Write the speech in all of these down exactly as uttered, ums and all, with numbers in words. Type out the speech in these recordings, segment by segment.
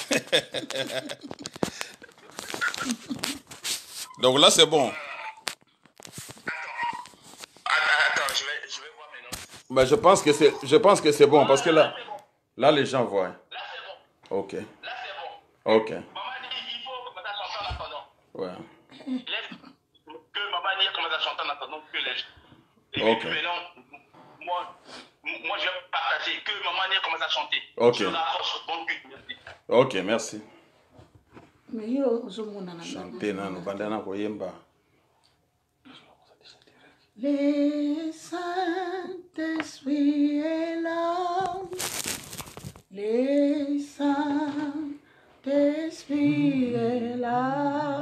Donc là, c'est bon. Attends, je vais, je vais voir maintenant. Mais je pense que c'est, je pense que c'est bon parce que là, là, les gens voient. Là, c'est bon. Ok. Là, c'est bon. Ok. Maman dit il faut commencer à chanter en attendant. Ouais. Laisse que maman dit commence à chanter en attendant que les gens. Et Ok. puis maintenant, moi, moi, je vais partager que maman dit commence à chanter. Ok. Je rapproche bon but. Merci. Ok, merci. Mais yo, je m'en ai Chanter nano bandana koyemba. Les Saint-Esprit est là. Les Saint-Esprit est là.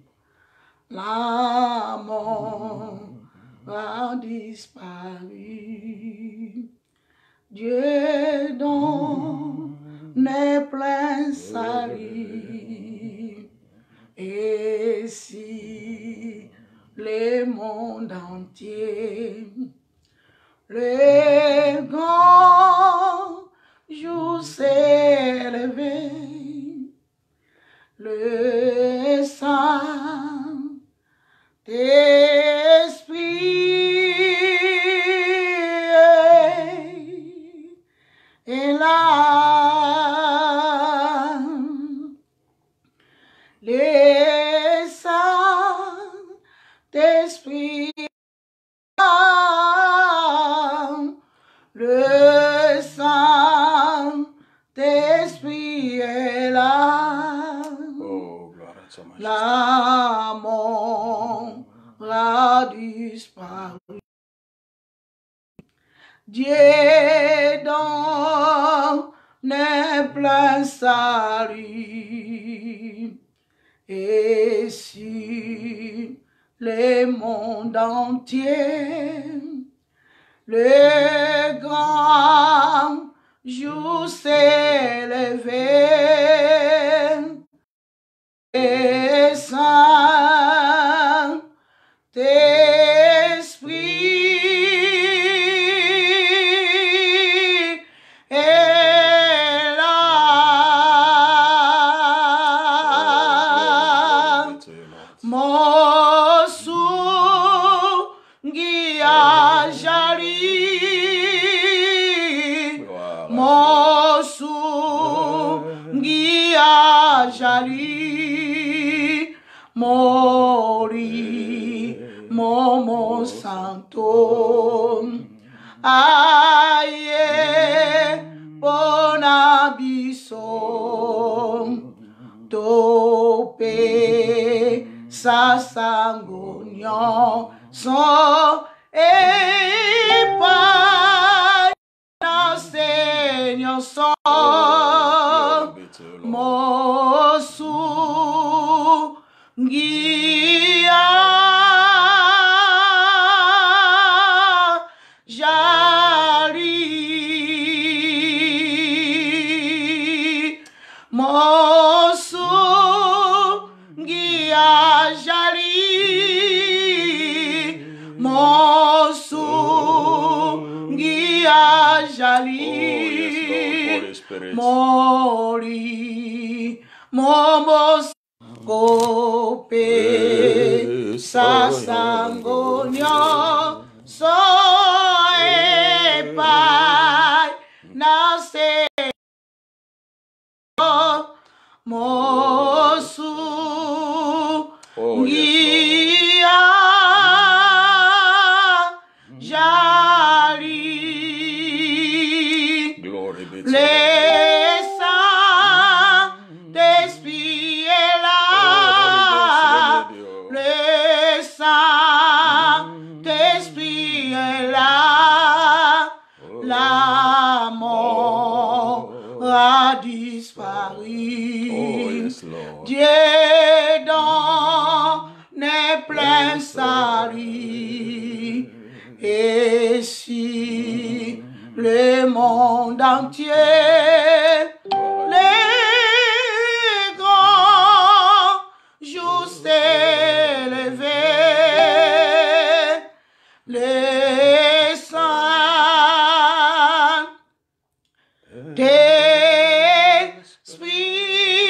La mort a disparu. Dieu dont n'est plein salut. Et si le monde entier, le grand jour s'est levé, le Saint-Esprit est là. Les Saint-Esprit est là. Le Saint-Esprit est là. Oh, gloire à toi, majesté. La mort a disparu. Dieu donne plein salut. Et si le monde entier, le grand jour s'est levé, et Saint-Esprit est là. Mon sourd a jali, mon sourd a jali, mori, momo santo, aye, bon abisso, tope, sasangonion, son et pas Seigneur son, mon sou, guia, jali, mon sou, guia, jali, mon sou, guia, jali, mori, momos, cope, sasangonio, so e pai, nasce, mosu, guia, jali, Glory be to le Saint-Esprit est là, le Saint-Esprit est là, la mort a disparu. Oh, yes, Lord. Dieu donne plein salut. Et si le monde entier, les grands jours s'est levé, les saints d'esprit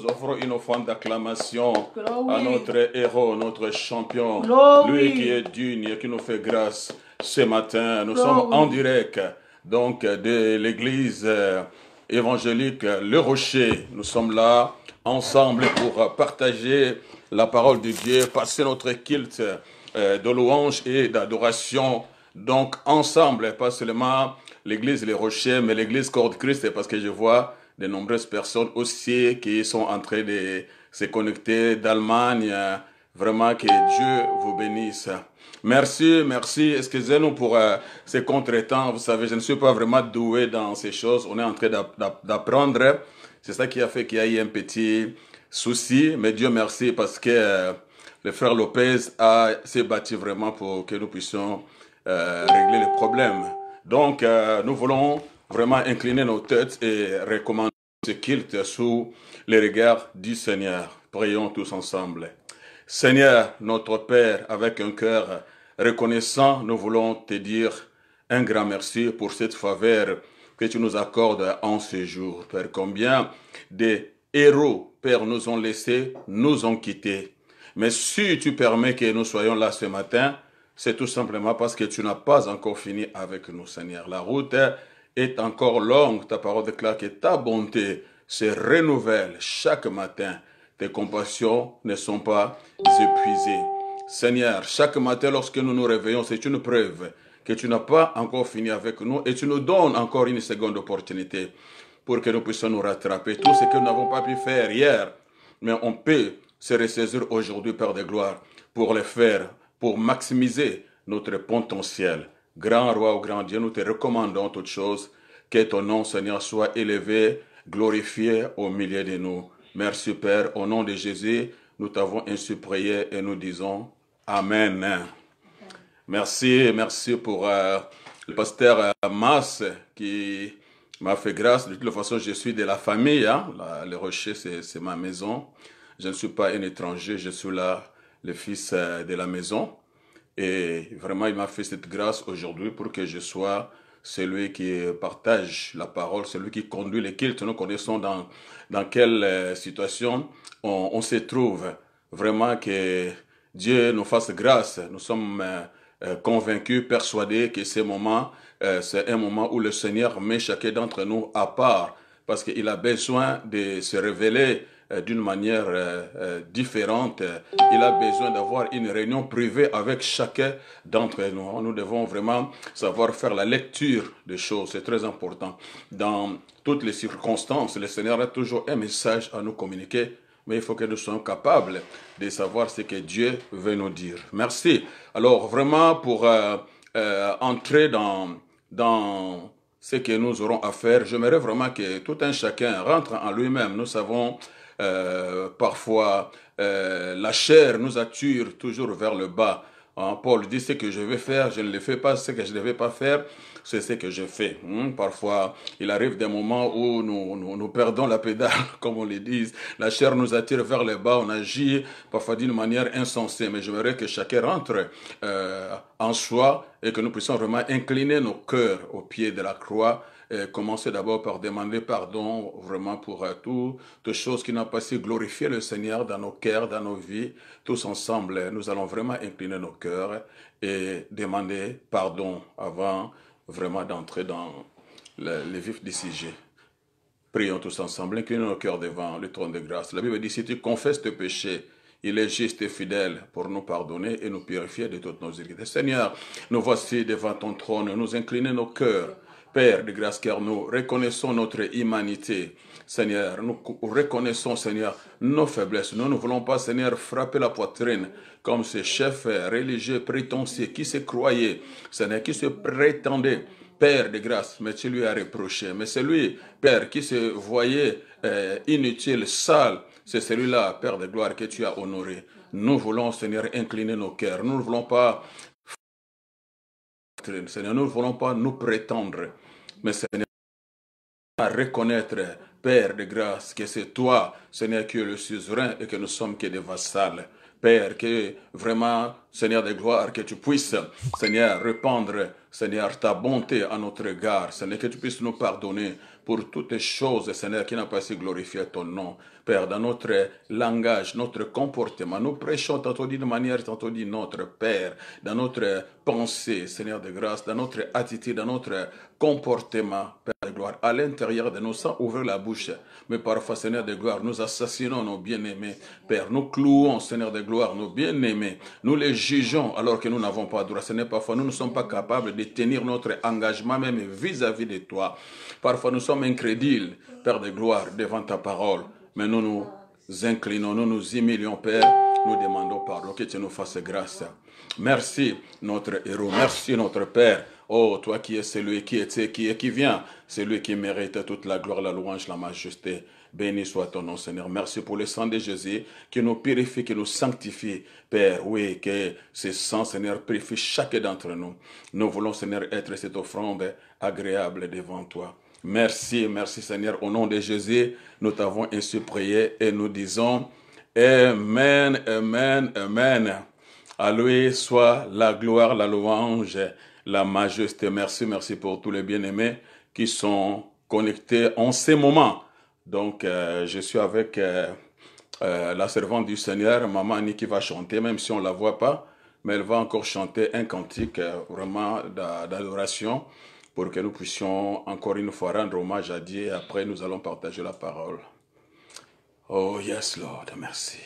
offrons une offrande d'acclamation Glory. à notre héros, notre champion, Glory. lui qui est digne et qui nous fait grâce ce matin. Nous Glory. sommes en direct donc de l'église euh, évangélique Le Rocher. Nous sommes là ensemble pour partager la parole de Dieu, passer notre culte euh, de louange et d'adoration. Donc ensemble, pas seulement l'église Les Rochers, mais l'église Corps de Christ, parce que je vois de nombreuses personnes aussi qui sont en train de se connecter d'Allemagne. Vraiment que Dieu vous bénisse. Merci, merci. Excusez-nous pour euh, ces contretemps. Vous savez, je ne suis pas vraiment doué dans ces choses. On est en train d'apprendre. C'est ça qui a fait qu'il y a eu un petit souci. Mais Dieu merci parce que euh, le frère Lopez a s'est battu vraiment pour que nous puissions euh, régler les problèmes. Donc, euh, nous voulons vraiment incliner nos têtes et recommander ce culte sous les regards du Seigneur. Prions tous ensemble. Seigneur, notre Père, avec un cœur reconnaissant, nous voulons te dire un grand merci pour cette faveur que tu nous accordes en ce jour. Père, combien de héros, Père, nous ont laissés, nous ont quittés. Mais si tu permets que nous soyons là ce matin, c'est tout simplement parce que tu n'as pas encore fini avec nous, Seigneur. La route est encore longue. Ta parole déclare que ta bonté se renouvelle chaque matin. Tes compassions ne sont pas épuisées. Seigneur, chaque matin lorsque nous nous réveillons, c'est une preuve que tu n'as pas encore fini avec nous et tu nous donnes encore une seconde opportunité pour que nous puissions nous rattraper. Tout ce que nous n'avons pas pu faire hier, mais on peut se ressaisir aujourd'hui, Père de gloire, pour le faire, pour maximiser notre potentiel. Grand roi ou grand Dieu, nous te recommandons toutes choses. Que ton nom, Seigneur, soit élevé, glorifié au milieu de nous. Merci, Père. Au nom de Jésus, nous t'avons ainsi prié et nous disons Amen. Merci, merci pour euh, le pasteur euh, Mas qui m'a fait grâce. De toute façon, je suis de la famille. Hein. La, le Rocher, c'est ma maison. Je ne suis pas un étranger, je suis là, le fils euh, de la maison. Et vraiment, il m'a fait cette grâce aujourd'hui pour que je sois celui qui partage la parole, celui qui conduit les cultes. Nous connaissons dans, dans quelle euh, situation on, on se trouve. Vraiment que Dieu nous fasse grâce. Nous sommes euh, euh, convaincus, persuadés que ce moment, euh, c'est un moment où le Seigneur met chacun d'entre nous à part. Parce qu'il a besoin de se révéler euh, d'une manière euh, euh, différente. Il a besoin d'avoir une réunion privée avec chacun d'entre nous. Nous devons vraiment savoir faire la lecture des choses. C'est très important. Dans toutes les circonstances, le Seigneur a toujours un message à nous communiquer. Mais il faut que nous soyons capables de savoir ce que Dieu veut nous dire. Merci. Alors vraiment pour euh, euh, entrer dans... dans ce que nous aurons à faire, j'aimerais vraiment que tout un chacun rentre en lui-même. Nous savons euh, parfois euh, la chair nous attire toujours vers le bas. Hein, Paul dit ce que je vais faire, je ne le fais pas, ce que je ne vais pas faire, c'est ce que je fais. Hum, parfois, il arrive des moments où nous, nous, nous perdons la pédale, comme on le dit. La chair nous attire vers le bas, on agit parfois d'une manière insensée. Mais j'aimerais que chacun rentre euh, en soi et que nous puissions vraiment incliner nos cœurs au pied de la croix. Et commencer d'abord par demander pardon vraiment pour euh, tout, toutes choses qui n'ont pas su glorifier le Seigneur dans nos cœurs, dans nos vies. Tous ensemble, nous allons vraiment incliner nos cœurs et demander pardon avant vraiment d'entrer dans le, le vif du sujet. Prions tous ensemble, inclinons nos cœurs devant le trône de grâce. La Bible dit, si tu confesses tes péchés, il est juste et fidèle pour nous pardonner et nous purifier de toutes nos iniquités. Seigneur, nous voici devant ton trône, nous incliner nos cœurs. Père de grâce, car nous reconnaissons notre humanité. Seigneur, nous reconnaissons, Seigneur, nos faiblesses. Nous ne voulons pas, Seigneur, frapper la poitrine comme ces chefs religieux prétentieux qui se croyaient, Seigneur, qui se prétendaient Père de grâce, mais tu lui as reproché. Mais celui, Père, qui se voyait euh, inutile, sale, c'est celui-là, Père de gloire, que tu as honoré. Nous voulons, Seigneur, incliner nos cœurs. Nous ne voulons pas Seigneur, nous ne voulons pas nous prétendre, mais Seigneur, à reconnaître, Père de grâce, que c'est toi, Seigneur, qui es le suzerain et que nous sommes que des vassals. Père, que vraiment, Seigneur de gloire, que tu puisses, Seigneur, répandre, Seigneur, ta bonté à notre égard. Seigneur, que tu puisses nous pardonner pour toutes les choses, Seigneur, qui n'ont pas su glorifier ton nom. Père, dans notre langage, notre comportement, nous prêchons tantôt d'une manière, tantôt d'une autre, Père, dans notre pensée, Seigneur de grâce, dans notre attitude, dans notre comportement, Père de gloire, à l'intérieur de nous, sans ouvrir la bouche. Mais parfois, Seigneur de gloire, nous assassinons nos bien-aimés, Père, nous clouons, Seigneur de gloire, nos bien-aimés, nous les jugeons alors que nous n'avons pas droit. Seigneur, parfois, nous ne sommes pas capables de tenir notre engagement même vis-à-vis de toi. Parfois, nous sommes incrédules, Père de gloire, devant ta parole. Mais nous nous inclinons, nous nous humilions, Père. Nous demandons pardon, que tu nous fasses grâce. Merci, notre héros. Merci, notre Père. Oh, toi qui es celui qui était, qui est, qui vient. Celui qui mérite toute la gloire, la louange, la majesté. Béni soit ton nom, Seigneur. Merci pour le sang de Jésus qui nous purifie, qui nous sanctifie. Père, oui, que ce sang, Seigneur, purifie chacun d'entre nous. Nous voulons, Seigneur, être cette offrande agréable devant toi. Merci, merci Seigneur. Au nom de Jésus, nous t'avons ainsi prié et nous disons Amen, Amen, Amen. À lui soit la gloire, la louange, la majesté. Merci, merci pour tous les bien-aimés qui sont connectés en ces moments. Donc, euh, je suis avec euh, euh, la servante du Seigneur, Maman Annie, qui va chanter, même si on ne la voit pas, mais elle va encore chanter un cantique euh, vraiment d'adoration, pour que nous puissions encore une fois rendre hommage à Dieu et après nous allons partager la parole. Oh yes Lord, merci.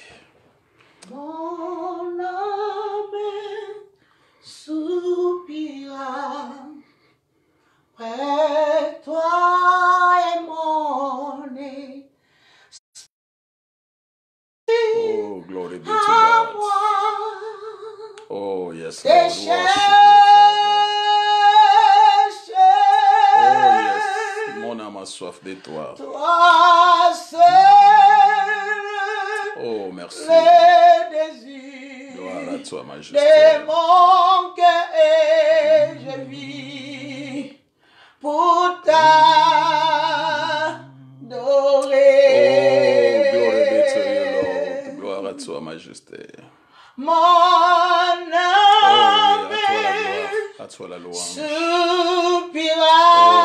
Mon âme soupira près toi et mon nez. Oh glory be to À God. moi, Oh yes tes Lord, worship you, Father. Oh yes, mon âme a soif de toi. Toi seul, Oh merci. le désir Gloire à toi, de majesté. mon cœur et je vis pour t'adorer. Oh glory be to you, Lord. Gloire à toi, majesté. Mon Oh oui, âme à toi la gloire, à toi la louange. soupira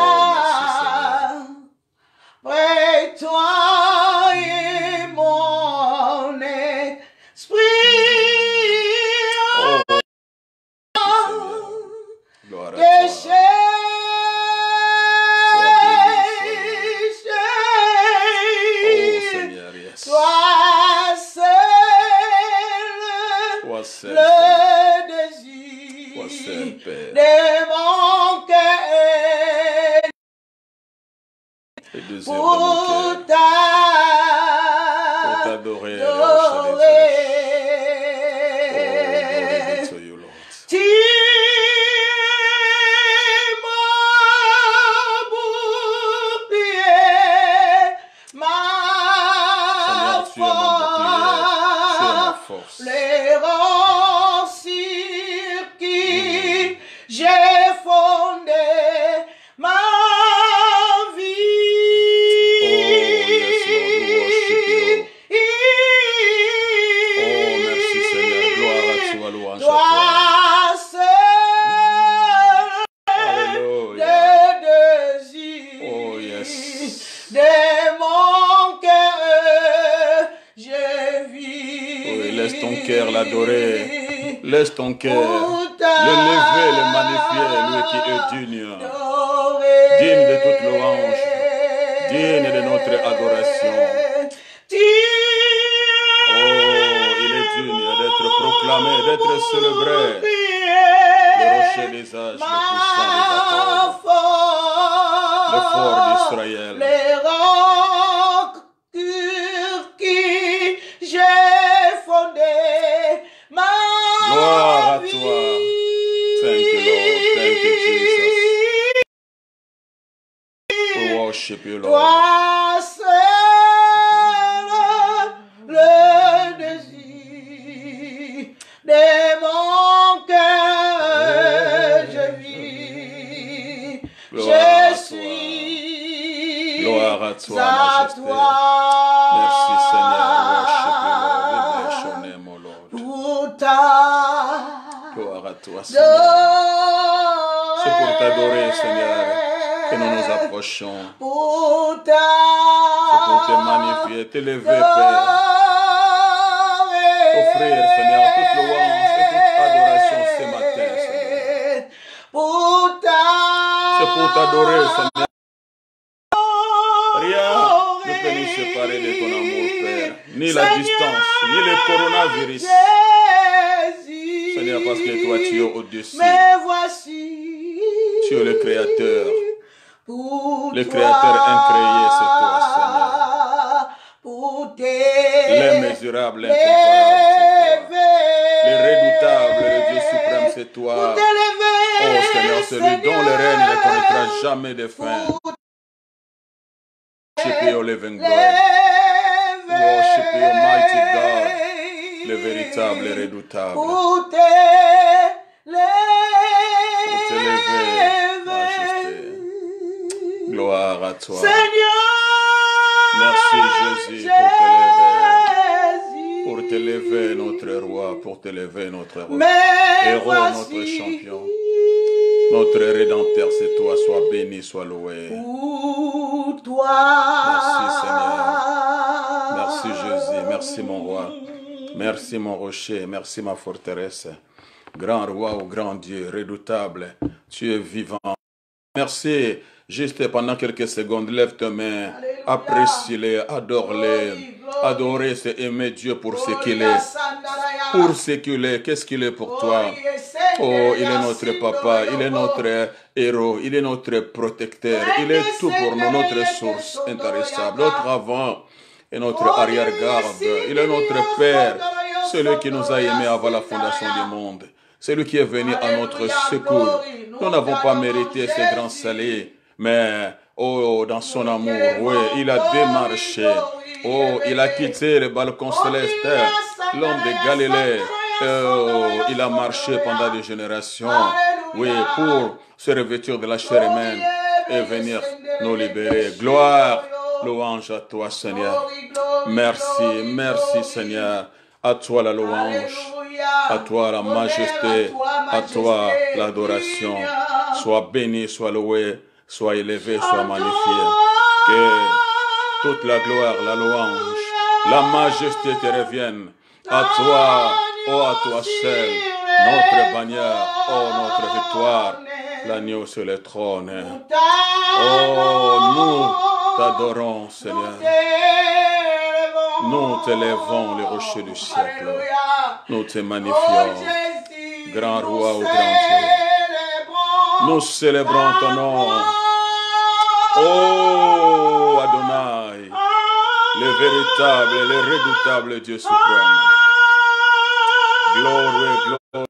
près toi et mon esprit Oh, Seigneur. Gloire à te toi. Oh cherche. Seigneur, yes. Toi seul, Toi seul, le Seigneur. Toi seul, désir Père. de mon cœur Le désir de pour mon cœur. Pour t'adorer et rechercher les âges. Oh, glory be to you, Lord. Tu m'as bouclier, ma Seigneur, tu es mon bouclier, tu es ma force. les rangs sur qui j'ai fondé ma vie. Oh, yes, Lord, we worship you. Oh, merci, Seigneur. Gloire à toi, louange à toi. Toi seul, Alléluia. le désir Oh, yes. de mon cœur, je vis. Oui, laisse ton cœur l'adorer. Laisse ton cœur l'élever, le magnifier, lui qui est digne. Digne de toute louange, digne de notre adoration. Oh, il est digne d'être proclamé, d'être célébré. Le rocher des âges, le puissant des apôtres, le fort d'Israël. Les rocs sur qui j'ai fondé ma Gloire à vie. toi. Thank you, Lord. Thank you, Jesus. We worship you, Lord. Toi seul, le désir de mon cœur, je vis. Gloire à Je toi. suis Gloire à toi, à majesté. toi. Merci, Seigneur. Worship you, Lord. We bless your name, oh Lord. Pour ta Gloire à toi, Seigneur. C'est pour t'adorer, Seigneur. que nous nous approchons. pour ta C'est pour te magnifier, t'élever, Père. Offrir, Seigneur, toute louange et toute adoration ce matin, Seigneur. Pour ta C'est pour t'adorer, Seigneur. Rien ne peut nous séparer de ton amour, Père. Ni la distance, ni le coronavirus. Jésus, Seigneur, parce que toi, tu es au-dessus. mais voici, Tu es le Créateur. pour Le toi, Créateur incréé, c'est toi, Seigneur. pour tes L'immesurable, l'incomparable, c'est toi. Le redoutable, le Dieu suprême, c'est toi. pour t'élever, Oh Seigneur, celui dont le règne ne connaîtra jamais de fin. Worship your living God. Worship your mighty God. Le véritable et redoutable. pour t'élever, Pour t'élever, majesté. Gloire à toi. Seigneur, Merci Jésus pour t'élever. Pour t'élever notre roi, pour t'élever notre roi. mais Héros, voici, notre champion. Notre rédempteur, c'est toi. Sois béni, sois loué. pour toi. Merci Seigneur. Merci Jésus. Merci mon roi. Merci mon rocher. Merci ma forteresse. Grand roi ou grand Dieu, redoutable. Tu es vivant. Merci. Juste pendant quelques secondes, lève tes mains. Apprécie-les, adore-les. Adorer, c'est aimer Dieu pour ce qu'il est. Pour ce qu'il est. Qu'est-ce qu'il est pour toi? Oh, il est notre papa, il est notre héros, il est notre protecteur, il est tout pour nous, notre source intarissable, notre avant et notre arrière-garde. Il est notre Père, celui qui nous a aimés avant la fondation du monde, celui qui est venu à notre secours. Nous n'avons pas mérité ce grand salut, mais oh, dans son amour, oui, il a démarché. Oh, il a quitté le balcon céleste, l'homme de Galilée. Oh, il a marché pendant des générations, oui, pour se revêtir de la chair humaine et venir nous libérer. Gloire, louange à toi, Seigneur. Merci, merci, Seigneur. À toi la louange, à toi la majesté, à toi l'adoration. Sois béni, sois loué, sois élevé, sois magnifié. Que toute la gloire, la louange, la majesté te revienne. À toi, oh à toi seul, notre bannière, oh notre victoire, l'agneau sur le trône. Oh, nous t'adorons, Seigneur. Nous t'élevons, les rochers du siècle. Nous te magnifions, grand roi ou grand Dieu. Nous célébrons ton nom. Oh, Adonai, le véritable et le redoutable Dieu suprême. Glory, glory.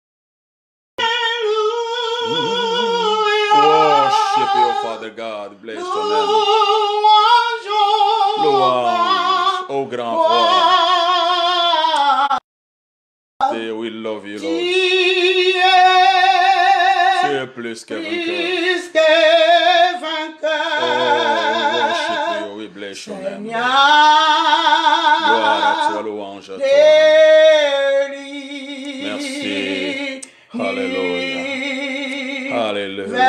Worship your Father God. Bless your name. Louange, oh grand roi. We love you, Lord. Tu es plus que vainqueur. Oh, worship you. We bless your name. Gloire à toi, louange à toi. Merci. Alléluia. Alléluia.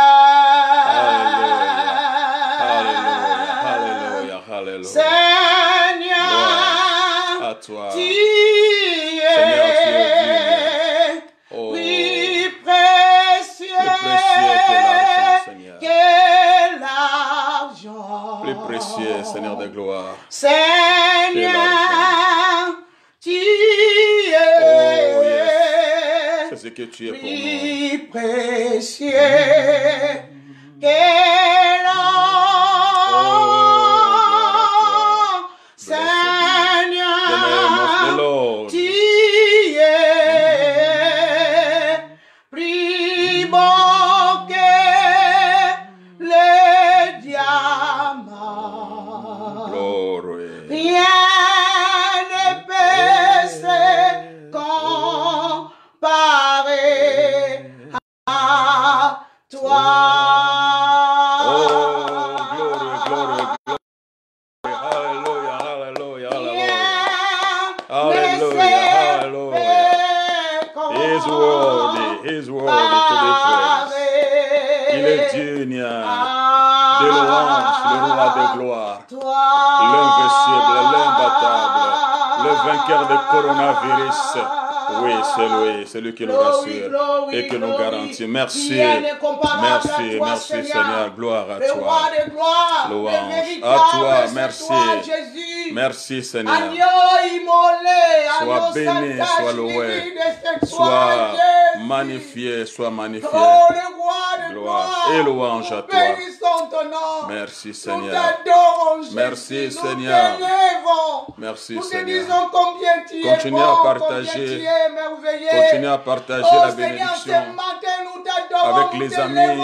Alléluia. Alléluia. Alléluia. Seigneur, Gloire à toi. tu Seigneur, tu es es digne. Oh, plus précieux plus précieux que l'argent, Seigneur. que l'argent. Plus précieux, Seigneur de gloire. Seigneur, tu es Oh, yes. C'est ce que tu es pour nous. plus précieux que l'or. Seigneur, The name of the Lord. tu es plus beau que le diamant. Glory. Rien ne peut se comparer à toi. Oh, glory, glory, glory. Hallelujah, hallelujah, hallelujah. Hallelujah, hallelujah. He is worthy, he is worthy to be praised. Il est digne de louange, le roi de gloire, l'invincible, l'imbattable, le vainqueur du coronavirus. Oui, c'est lui, c'est lui qui nous rassure et qui nous garantit. Merci, merci, merci Seigneur, gloire à toi. Louange à toi, merci. Merci Seigneur. Sois béni, sois loué, sois magnifié, sois magnifié. Gloire et louange à toi. Merci Seigneur. Merci Seigneur. Merci Seigneur. Continuez à partager, continuez à partager la bénédiction avec les amis.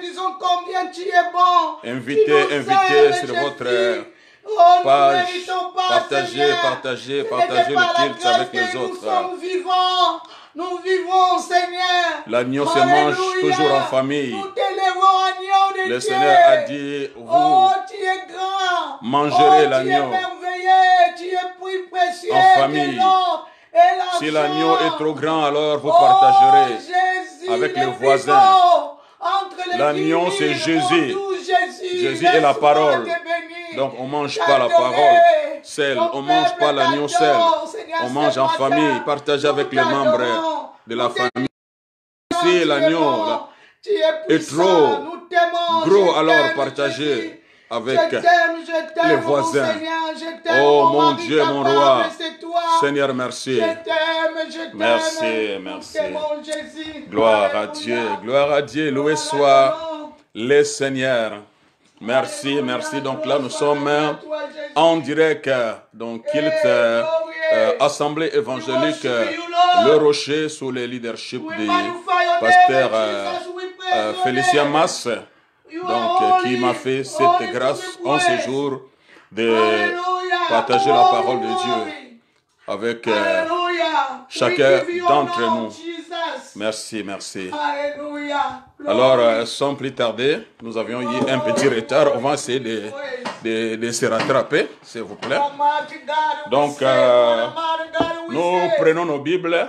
Invitez, invitez sur votre page, partagez, partagez, partagez le culte avec les autres. Nous vivons, nous vivons, Seigneur. L'agneau se mange toujours en famille. Nous t'élevons, agneau de Le Dieu. Seigneur a dit, vous Oh, tu es grand. mangerez Oh, l'agneau tu es merveilleux, tu es plus précieux en famille. que l'or et l'argent. Si l'agneau est trop grand, alors vous Oh, partagerez Jésus, avec le les voisins. vivant, entre les L'agneau, vies, c'est le Jésus. bon Dieu, Jésus. Jésus est la Laisse-moi parole. te bénir. Donc on ne mange pas la parole seule, on ne mange pas l'agneau seul. On mange en famille, partagez avec les membres de la famille. Si l'agneau là, est trop gros, alors partagez avec les voisins. Oh mon Dieu, mon roi, Seigneur, merci. Merci, merci. Gloire à Dieu, gloire à Dieu, loué soit le Seigneur. Merci, merci. Donc là, nous sommes en direct, donc culte, euh, euh, assemblée évangélique, euh, le Rocher, sous le leadership du pasteur euh, euh, Félicien Masse, donc euh, qui m'a fait cette grâce en ce jour de partager la parole de Dieu avec euh, chacun d'entre nous. Merci, merci. Alors, euh, sans plus tarder, nous avions eu un petit retard. On va essayer de, de, de se rattraper, s'il vous plaît. Donc, euh, nous prenons nos Bibles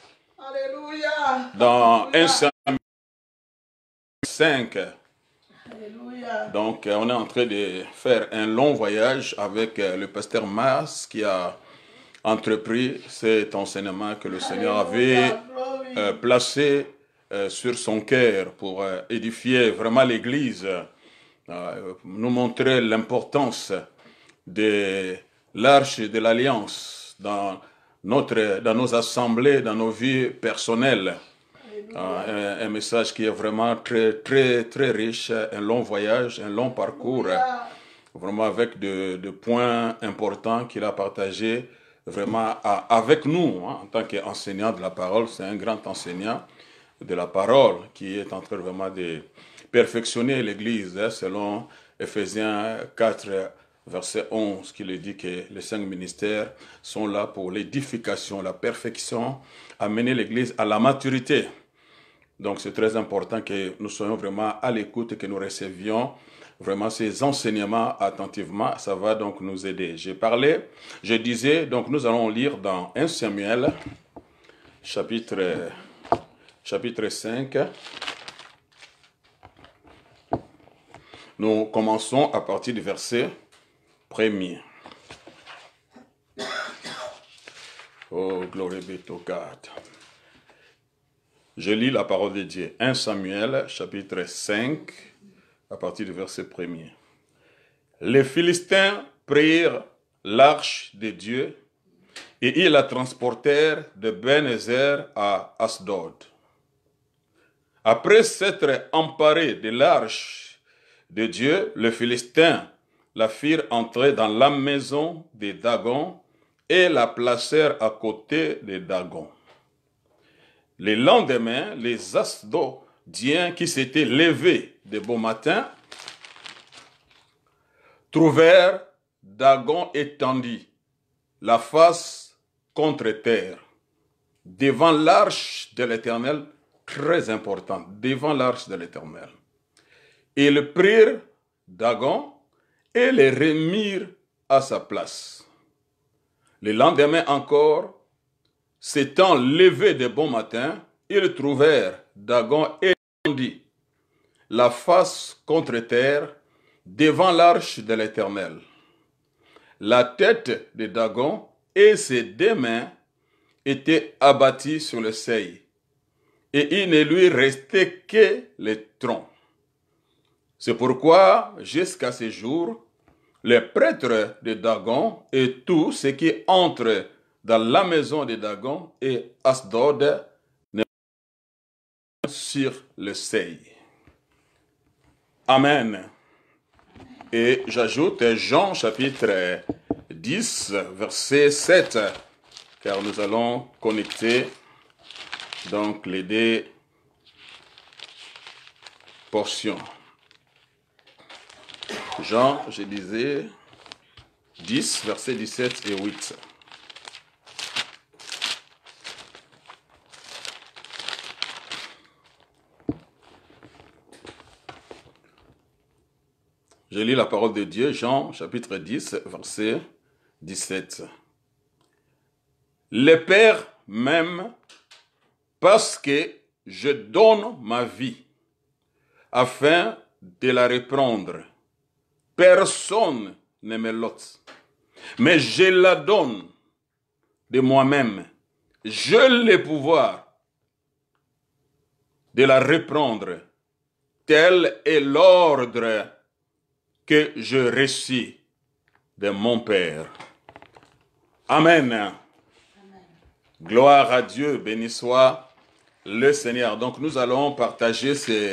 dans un Samuel cinq. Donc, euh, on est en train de faire un long voyage avec euh, le pasteur Mas qui a entrepris cet enseignement que le Seigneur avait euh, placé euh, sur son cœur pour euh, édifier vraiment l'Église, euh, nous montrer l'importance de l'arche de l'Alliance dans, notre, dans nos assemblées, dans nos vies personnelles. Euh, un, un message qui est vraiment très, très, très riche, un long voyage, un long parcours, vraiment avec de, de points importants qu'il a partagés vraiment à, avec nous, hein, en tant qu'enseignant de la parole. C'est un grand enseignant de la parole qui est en train vraiment de perfectionner l'Église, hein, selon Éphésiens quatre, verset onze, qui le dit que les cinq ministères sont là pour l'édification, la perfection, amener l'Église à la maturité. Donc c'est très important que nous soyons vraiment à l'écoute et que nous recevions vraiment ces enseignements attentivement. Ça va donc nous aider. J'ai parlé, je disais, donc nous allons lire dans un Samuel, chapitre, chapitre cinq. Nous commençons à partir du verset premier. Oh, glory be to God. Je lis la parole de Dieu. un Samuel, chapitre cinq, à partir du verset premier. Les Philistins prirent l'arche de Dieu et ils la transportèrent de Ben-Ezer à Asdod. Après s'être emparés de l'arche de Dieu, les Philistins la firent entrer dans la maison de Dagon et la placèrent à côté de Dagon. Le lendemain, les Asdodiens qui s'étaient levés de bon matin trouvèrent Dagon étendu, la face contre terre, devant l'arche de l'Éternel, très important, devant l'arche de l'Éternel. Ils prirent Dagon et le remirent à sa place. Le lendemain encore, s'étant levés de bon matin, ils trouvèrent Dagon étendu la face contre terre devant l'arche de l'Éternel. La tête de Dagon et ses deux mains étaient abattues sur le seuil, et il ne lui restait que le tronc. C'est pourquoi, jusqu'à ce jour, les prêtres de Dagon et tous ceux qui entrent dans la maison de Dagon et Asdod ne sur le seuil. Amen. Et j'ajoute Jean chapitre dix, verset sept, car nous allons connecter donc les deux portions. Jean, je disais, dix, versets dix-sept et huit. Je lis la parole de Dieu, Jean, chapitre dix, verset dix-sept. Le Père m'aime parce que je donne ma vie afin de la reprendre. Personne ne me l'ôte, mais je la donne de moi-même. J'ai le pouvoir de la reprendre. Tel est l'ordre que je reçus de mon Père. Amen. Amen. Gloire à Dieu, béni soit le Seigneur. Donc nous allons partager ces,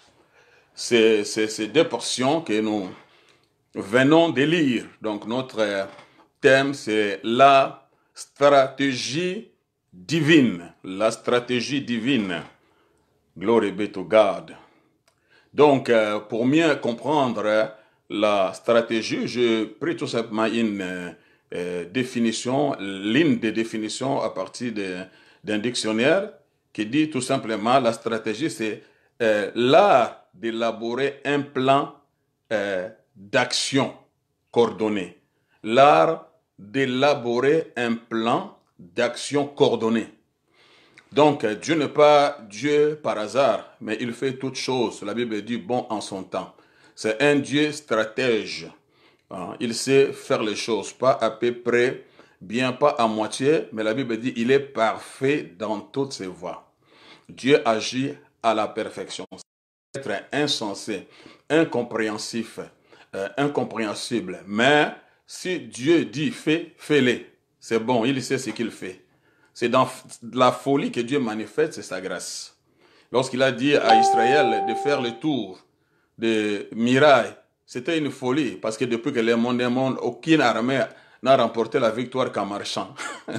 ces, ces, ces deux portions que nous venons de lire. Donc notre thème c'est la stratégie divine. La stratégie divine. Glory be to God. Donc pour mieux comprendre la stratégie, je pris tout simplement une euh, définition, ligne de définition à partir d'un dictionnaire qui dit tout simplement la stratégie c'est euh, l'art d'élaborer un plan euh, d'action coordonné. L'art d'élaborer un plan d'action coordonné. Donc, Dieu n'est pas Dieu par hasard, mais il fait toutes choses. La Bible dit bon en son temps. C'est un Dieu stratège. Il sait faire les choses, pas à peu près, bien pas à moitié, mais la Bible dit il est parfait dans toutes ses voies. Dieu agit à la perfection. C'est être insensé, incompréhensif, euh, incompréhensible. Mais si Dieu dit fais, fais-le. C'est bon, il sait ce qu'il fait. C'est dans la folie que Dieu manifeste, c'est sa grâce. Lorsqu'il a dit à Israël de faire le tour de Miraï, c'était une folie, parce que depuis que le monde est monde, aucune armée n'a remporté la victoire qu'en marchant.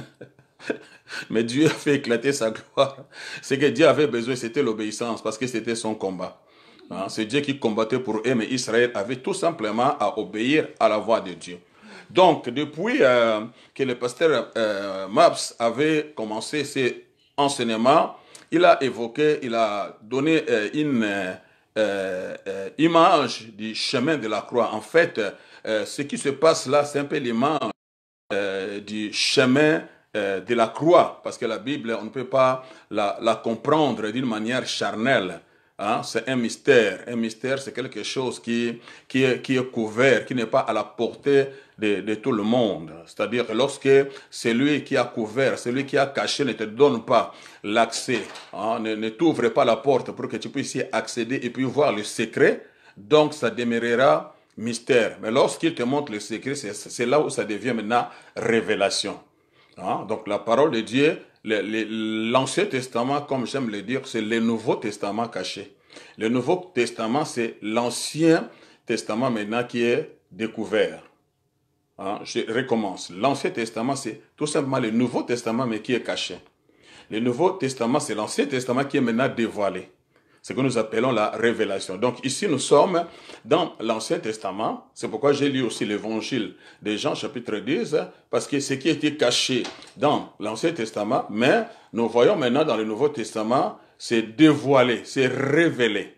Mais Dieu a fait éclater sa gloire. Ce que Dieu avait besoin, c'était l'obéissance, parce que c'était son combat. Hein? C'est Dieu qui combattait pour eux, mais Israël avait tout simplement à obéir à la voix de Dieu. Donc, depuis euh, que le pasteur euh, Maps avait commencé ses enseignements, il a évoqué, il a donné euh, une euh, euh, image du chemin de la croix. En fait, euh, ce qui se passe là, c'est un peu l'image euh, du chemin euh, de la croix, parce que la Bible, on ne peut pas la, la comprendre d'une manière charnelle. Hein? C'est un mystère. Un mystère, c'est quelque chose qui, qui, est, qui est couvert, qui n'est pas à la portée de, de tout le monde. C'est-à-dire que lorsque celui qui a couvert, celui qui a caché ne te donne pas l'accès, hein? ne, ne t'ouvre pas la porte pour que tu puisses y accéder et puis voir le secret, donc ça demeurera mystère. Mais lorsqu'il te montre le secret, c'est là où ça devient maintenant révélation. Hein? Donc la parole de Dieu, l'Ancien Testament, comme j'aime le dire, c'est le Nouveau Testament caché. Le Nouveau Testament, c'est l'Ancien Testament maintenant qui est découvert. Hein? Je recommence. L'Ancien Testament, c'est tout simplement le Nouveau Testament, mais qui est caché. Le Nouveau Testament, c'est l'Ancien Testament qui est maintenant dévoilé. Ce que nous appelons la révélation. Donc ici, nous sommes dans l'Ancien Testament. C'est pourquoi j'ai lu aussi l'Évangile de Jean, chapitre dix, parce que ce qui était caché dans l'Ancien Testament, mais nous voyons maintenant dans le Nouveau Testament, c'est dévoilé, c'est révélé.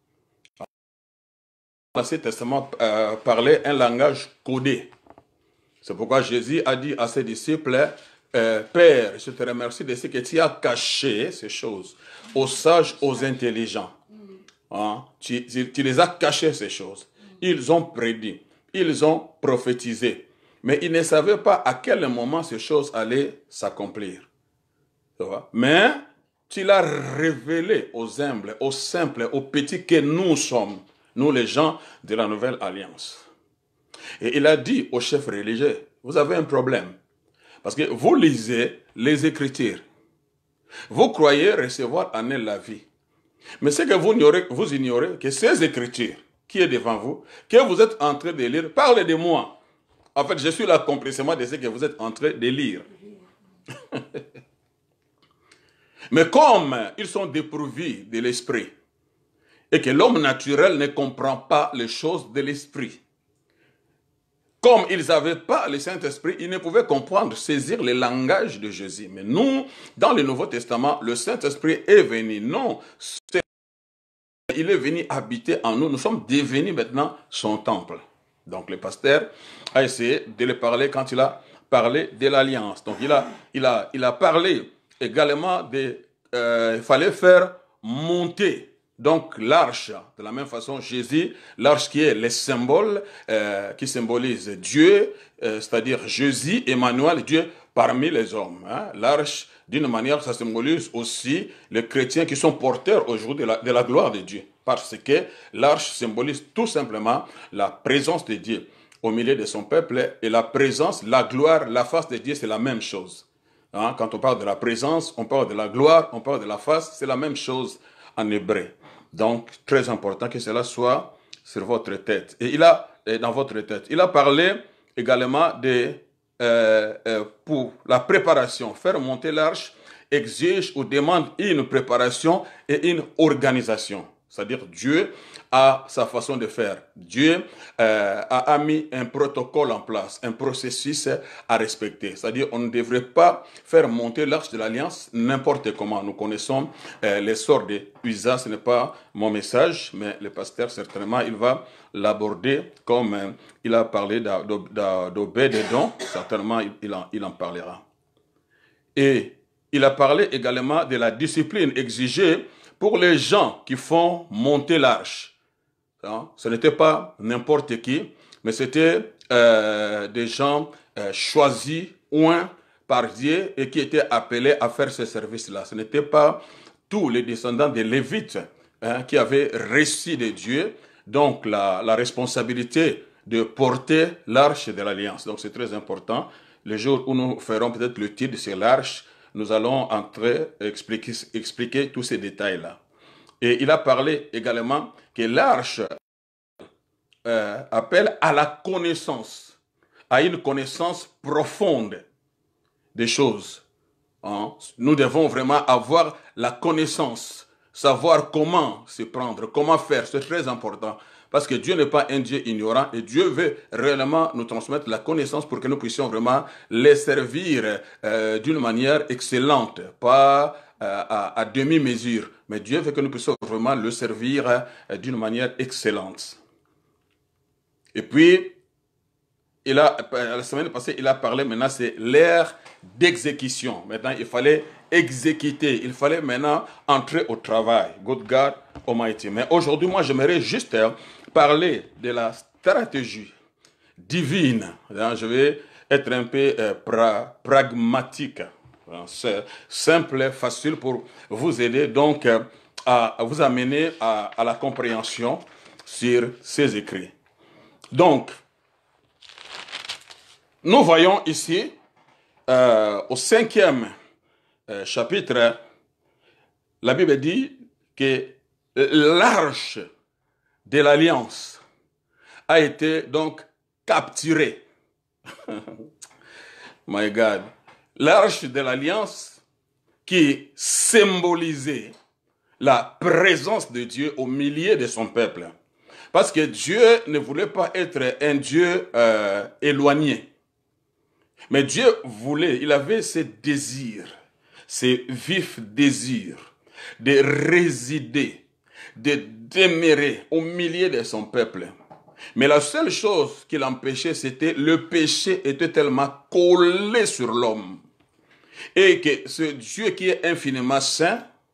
L'Ancien Testament euh, parlait un langage codé. C'est pourquoi Jésus a dit à ses disciples, Euh, Père, je te remercie de ce que tu as caché ces choses aux sages, aux intelligents. Hein? Tu, tu, tu les as cachés, ces choses. Ils ont prédit, ils ont prophétisé. Mais ils ne savaient pas à quel moment ces choses allaient s'accomplir. Mais tu l'as révélé aux humbles, aux simples, aux petits que nous sommes, nous les gens de la Nouvelle Alliance. Et il a dit aux chefs religieux, vous avez un problème. Parce que vous lisez les Écritures. Vous croyez recevoir en elles la vie. Mais c'est que vous ignorez, vous ignorez que ces Écritures qui est devant vous, que vous êtes en train de lire, parlez de moi. En fait, je suis l'accomplissement de ce que vous êtes en train de lire. Mais comme ils sont dépourvus de l'esprit, et que l'homme naturel ne comprend pas les choses de l'esprit, comme ils n'avaient pas le Saint-Esprit, ils ne pouvaient comprendre, saisir le langage de Jésus. Mais nous, dans le Nouveau Testament, le Saint-Esprit est venu. Non, il est venu habiter en nous. Nous sommes devenus maintenant son temple. Donc le pasteur a essayé de le parler quand il a parlé de l'alliance. Donc il a, il a, il a parlé également de... Euh, il fallait faire monter donc l'arche. De la même façon, Jésus, l'arche qui est le symbole, euh, qui symbolise Dieu, euh, c'est-à-dire Jésus, Emmanuel, Dieu parmi les hommes. Hein. L'arche, d'une manière, ça symbolise aussi les chrétiens qui sont porteurs aujourd'hui de la, de la gloire de Dieu. Parce que l'arche symbolise tout simplement la présence de Dieu au milieu de son peuple. Et la présence, la gloire, la face de Dieu, c'est la même chose. Hein, quand on parle de la présence, on parle de la gloire, on parle de la face, c'est la même chose en hébreu. Donc, très important que cela soit sur votre tête. Et il a, dans votre tête, il a parlé également de, euh, euh, pour la préparation. Faire monter l'arche exige ou demande une préparation et une organisation. C'est-à-dire Dieu a sa façon de faire. Dieu euh, a, a mis un protocole en place, un processus à respecter. C'est-à-dire on ne devrait pas faire monter l'arche de l'Alliance n'importe comment. Nous connaissons euh, l'essor de Usa, ce n'est pas mon message, mais le pasteur certainement il va l'aborder comme euh, il a parlé d'Obédédom, certainement il, il, en, il en parlera. Et il a parlé également de la discipline exigée pour les gens qui font monter l'arche. Hein? Ce n'était pas n'importe qui, mais c'était euh, des gens euh, choisis, oints par Dieu et qui étaient appelés à faire ce service-là. Ce n'était pas tous les descendants des Lévites hein, qui avaient reçu de Dieu, donc la, la responsabilité de porter l'arche de l'Alliance. Donc c'est très important. Le jour où nous ferons peut-être le titre sur l'arche, nous allons entrer, expliquer, expliquer tous ces détails-là. Et il a parlé également que l'arche euh, appelle à la connaissance, à une connaissance profonde des choses. Hein? Nous devons vraiment avoir la connaissance, savoir comment se prendre, comment faire, c'est très important. Parce que Dieu n'est pas un Dieu ignorant et Dieu veut réellement nous transmettre la connaissance pour que nous puissions vraiment les servir euh, d'une manière excellente, pas euh, à, à demi-mesure. Mais Dieu veut que nous puissions vraiment le servir euh, d'une manière excellente. Et puis, il a, la semaine passée, il a parlé, maintenant c'est l'ère d'exécution. Maintenant, il fallait exécuter, il fallait maintenant entrer au travail. Good God Almighty. Mais aujourd'hui, moi, j'aimerais juste parler de la stratégie divine. Je vais être un peu euh, pra pragmatique. C'est simple, facile pour vous aider donc à, à vous amener à, à la compréhension sur ces écrits. Donc, nous voyons ici, euh, au cinquième euh, chapitre, la Bible dit que l'arche de l'Alliance a été donc capturée. My God. L'arche de l'Alliance qui symbolisait la présence de Dieu au milieu de son peuple. Parce que Dieu ne voulait pas être un Dieu euh, éloigné. Mais Dieu voulait, il avait ce désir, ce vif désir de résider, de demeurer au milieu de son peuple. Mais la seule chose qui l'empêchait, c'était le péché était tellement collé sur l'homme. Et que ce Dieu qui est infiniment saint,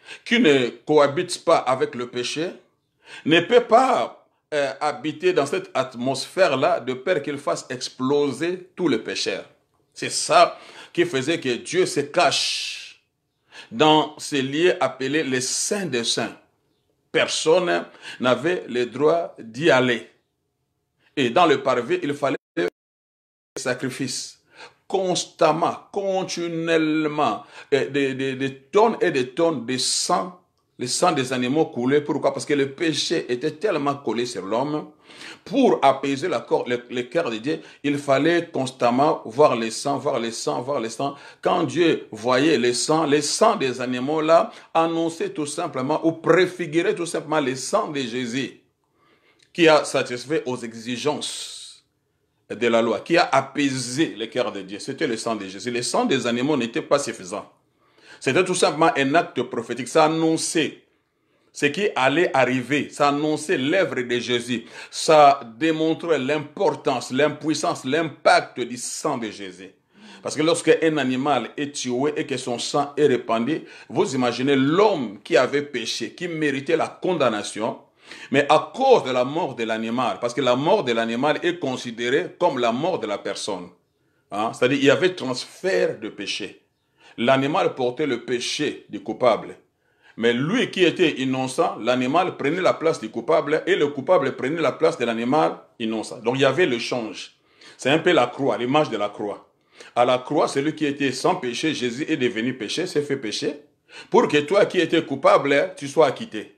qui ne cohabite pas avec le péché ne peut pas euh, habiter dans cette atmosphère-là de peur qu'il fasse exploser tous les pécheurs. C'est ça qui faisait que Dieu se cache dans ces lieux appelés les saints des saints. Personne n'avait le droit d'y aller. Et dans le parvis, il fallait des sacrifices. Constamment, continuellement, des, des, des tonnes et des tonnes de sang. Le sang des animaux coulait. Pourquoi? Parce que le péché était tellement collé sur l'homme. Pour apaiser la cor- le, le cœur de Dieu, il fallait constamment voir le sang, voir le sang, voir le sang. Quand Dieu voyait le sang, le sang des animaux là, annonçait tout simplement ou préfigurait tout simplement le sang de Jésus qui a satisfait aux exigences de la loi, qui a apaisé le cœur de Dieu. C'était le sang de Jésus. Le sang des animaux n'était pas suffisant. C'était tout simplement un acte prophétique. Ça annonçait ce qui allait arriver. Ça annonçait l'œuvre de Jésus. Ça démontrait l'importance, l'impuissance, l'impact du sang de Jésus. Parce que lorsque un animal est tué et que son sang est répandu, vous imaginez l'homme qui avait péché, qui méritait la condamnation, mais à cause de la mort de l'animal, parce que la mort de l'animal est considérée comme la mort de la personne. Hein? C'est-à-dire qu'il y avait transfert de péché. L'animal portait le péché du coupable. Mais lui qui était innocent, l'animal prenait la place du coupable et le coupable prenait la place de l'animal innocent. Donc il y avait le change. C'est un peu la croix, l'image de la croix. À la croix, celui qui était sans péché, Jésus est devenu péché, s'est fait péché, pour que toi qui étais coupable, tu sois acquitté.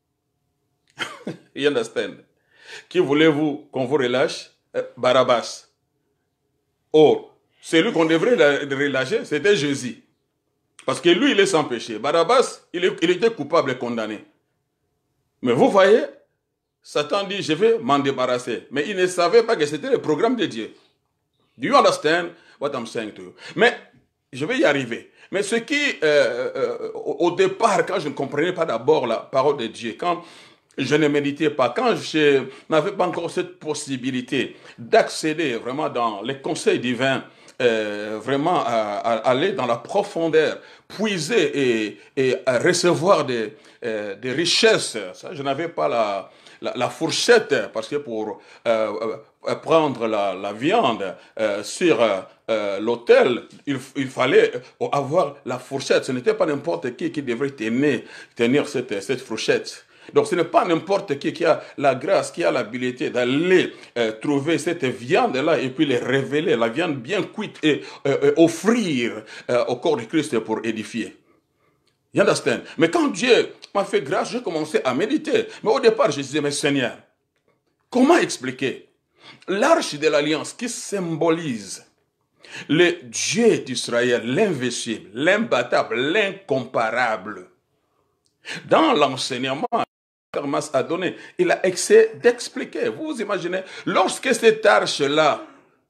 You understand? Qui voulez-vous qu'on vous relâche? Barabbas. Or, celui qu'on devrait relâcher, c'était Jésus. Parce que lui, il est sans péché. Barabbas, il, est, il était coupable et condamné. Mais vous voyez, Satan dit, je vais m'en débarrasser. Mais il ne savait pas que c'était le programme de Dieu. Do you understand what I'm saying to you? Mais je vais y arriver. Mais ce qui, euh, euh, au départ, quand je ne comprenais pas d'abord la parole de Dieu, quand je ne méditais pas, quand je n'avais pas encore cette possibilité d'accéder vraiment dans les conseils divins, euh, vraiment à, à aller dans la profondeur, puiser et, et à recevoir des, euh, des richesses, ça, je n'avais pas la, la, la fourchette, parce que pour euh, euh, prendre la, la viande euh, sur euh, l'autel, il, il fallait avoir la fourchette. Ce n'était pas n'importe qui qui devrait tenir, tenir cette, cette fourchette. Donc ce n'est pas n'importe qui qui a la grâce, qui a l'habilité d'aller euh, trouver cette viande-là et puis les révéler, la viande bien cuite et euh, euh, offrir euh, au corps de Christ pour édifier. You understand? Mais quand Dieu m'a fait grâce, j'ai commencé à méditer. Mais au départ, je disais, mais Seigneur, comment expliquer l'arche de l'alliance qui symbolise le Dieu d'Israël, l'invincible, l'imbattable, l'incomparable? Dans l'enseignement Hermas a donné, il a essayé d'expliquer. Vous imaginez, lorsque cette arche-là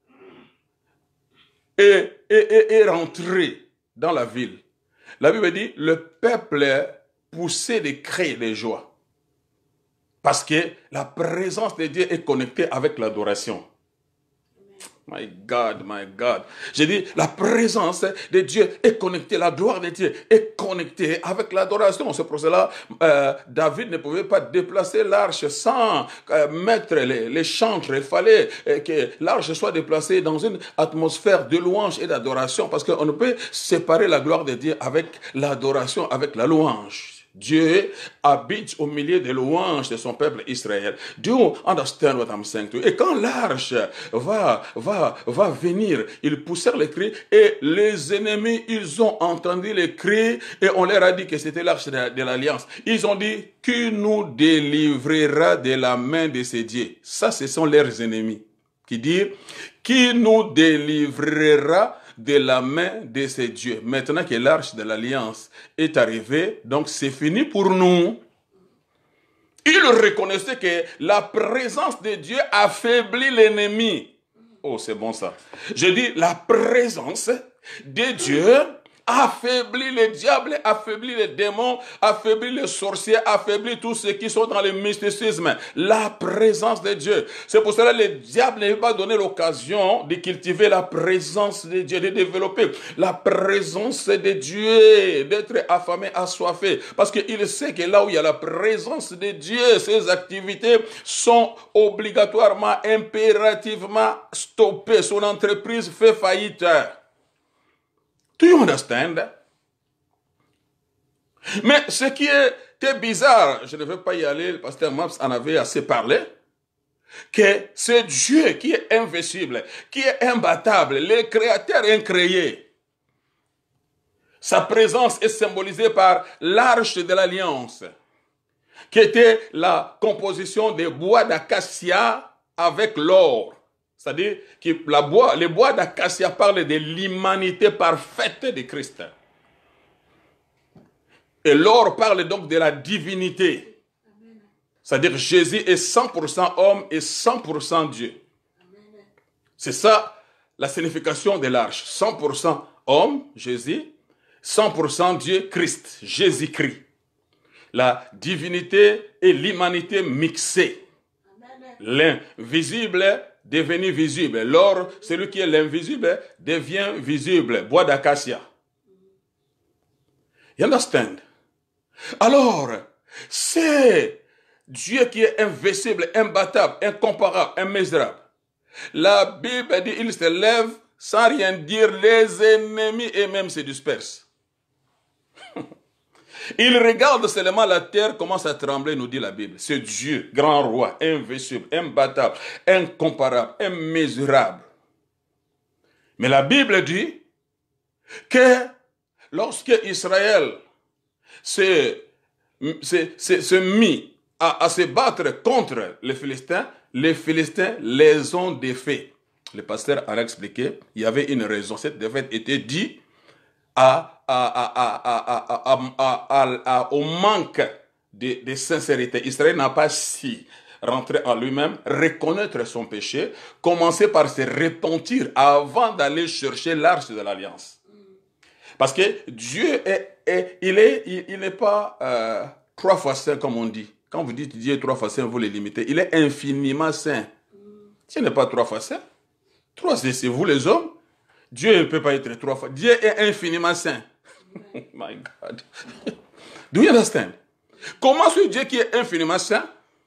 est, est, est, est rentrée dans la ville, la Bible dit, le peuple poussait des cris de joie. Parce que la présence de Dieu est connectée avec l'adoration. My God, my God. J'ai dit, la présence de Dieu est connectée, la gloire de Dieu est connectée avec l'adoration. C'est pour cela euh, David ne pouvait pas déplacer l'arche sans euh, mettre les, les chantres. Il fallait euh, que l'arche soit déplacée dans une atmosphère de louange et d'adoration, parce qu'on ne peut séparer la gloire de Dieu avec l'adoration, avec la louange. Dieu habite au milieu des louanges de son peuple Israël. Do you understand what I'm saying to you? Et quand l'arche va, va, va venir, ils poussèrent les cris et les ennemis, ils ont entendu les cris et on leur a dit que c'était l'arche de, de l'alliance. Ils ont dit, qui nous délivrera de la main de ces dieux? Ça, ce sont leurs ennemis qui disent, qui nous délivrera de la main de ces dieux. Maintenant que l'arche de l'alliance est arrivée, donc c'est fini pour nous. Il reconnaissait que la présence de Dieu affaiblit l'ennemi. Oh, c'est bon ça. Je dis, la présence de Dieu affaiblit les diables, affaiblit les démons, affaiblit les sorciers, affaiblit tous ceux qui sont dans le mysticisme. La présence de Dieu. C'est pour cela que le diable ne veut pas donner l'occasion de cultiver la présence de Dieu, de développer la présence de Dieu, d'être affamé, assoiffé. Parce qu'il sait que là où il y a la présence de Dieu, ses activités sont obligatoirement, impérativement stoppées. Son entreprise fait faillite. Do you understand? Mais ce qui était bizarre, je ne vais pas y aller, le pasteur Maps en avait assez parlé, que c'est Dieu qui est invincible, qui est imbattable, le créateur incréé. Sa présence est symbolisée par l'arche de l'alliance, qui était la composition des bois d'acacia avec l'or. C'est-à-dire que la bois, les bois d'acacia parlent de l'humanité parfaite de Christ. Et l'or parle donc de la divinité. C'est-à-dire que Jésus est cent pour cent homme et cent pour cent Dieu. C'est ça la signification de l'arche. cent pour cent homme, Jésus, cent pour cent Dieu, Christ, Jésus-Christ. La divinité et l'humanité mixées. L'invisible devenu visible. L'or, celui qui est l'invisible, devient visible. Bois d'acacia. You understand? Alors, c'est Dieu qui est invincible, imbattable, incomparable, immesurable. La Bible dit, il se lève sans rien dire, les ennemis eux-mêmes se dispersent. Il regarde seulement la terre commence à trembler, nous dit la Bible. C'est Dieu, grand roi, invincible, imbattable, incomparable, immesurable. Mais la Bible dit que lorsque Israël s'est mis à, à se battre contre les Philistins, les Philistins les ont défaits. Le pasteur a expliqué, il y avait une raison. Cette défaite était due à À, à, à, à, au manque de, de sincérité. Israël n'a pas si rentré en lui-même, reconnaître son péché, commencer par se repentir avant d'aller chercher l'arche de l'alliance. Parce que Dieu est, est il est, il, il n'est pas euh, trois fois saint comme on dit. Quand vous dites Dieu est trois fois saint, vous le limitez. Il est infiniment saint. Dieu n'est pas trois fois saint. Trois, c'est vous les hommes. Dieu ne peut pas être trois fois. Dieu est infiniment saint. My God. Do you understand? Comment ce Dieu qui est infiniment saint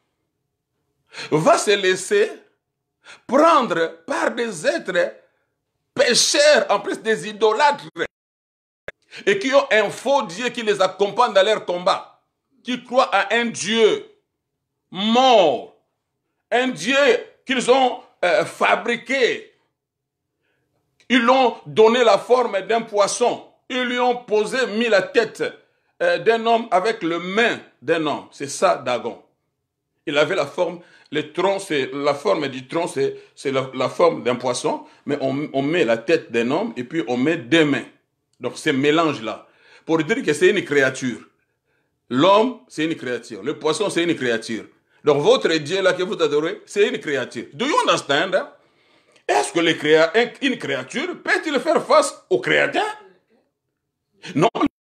va se laisser prendre par des êtres pécheurs, en plus des idolâtres, et qui ont un faux Dieu qui les accompagne dans leur combat, qui croient à un Dieu mort, un Dieu qu'ils ont euh, fabriqué. Ils lui ont donné la forme d'un poisson. Ils lui ont posé, mis la tête euh, d'un homme avec le main d'un homme. C'est ça, Dagon. Il avait la forme, le tronc, c'est la forme du tronc, c'est la, la forme d'un poisson, mais on, on met la tête d'un homme et puis on met deux mains. Donc, ce mélange-là, pour dire que c'est une créature. L'homme, c'est une créature. Le poisson, c'est une créature. Donc, votre Dieu là que vous adorez, c'est une créature. Do you understand? Est-ce que les créa une créature peut-il faire face au créateur? Non.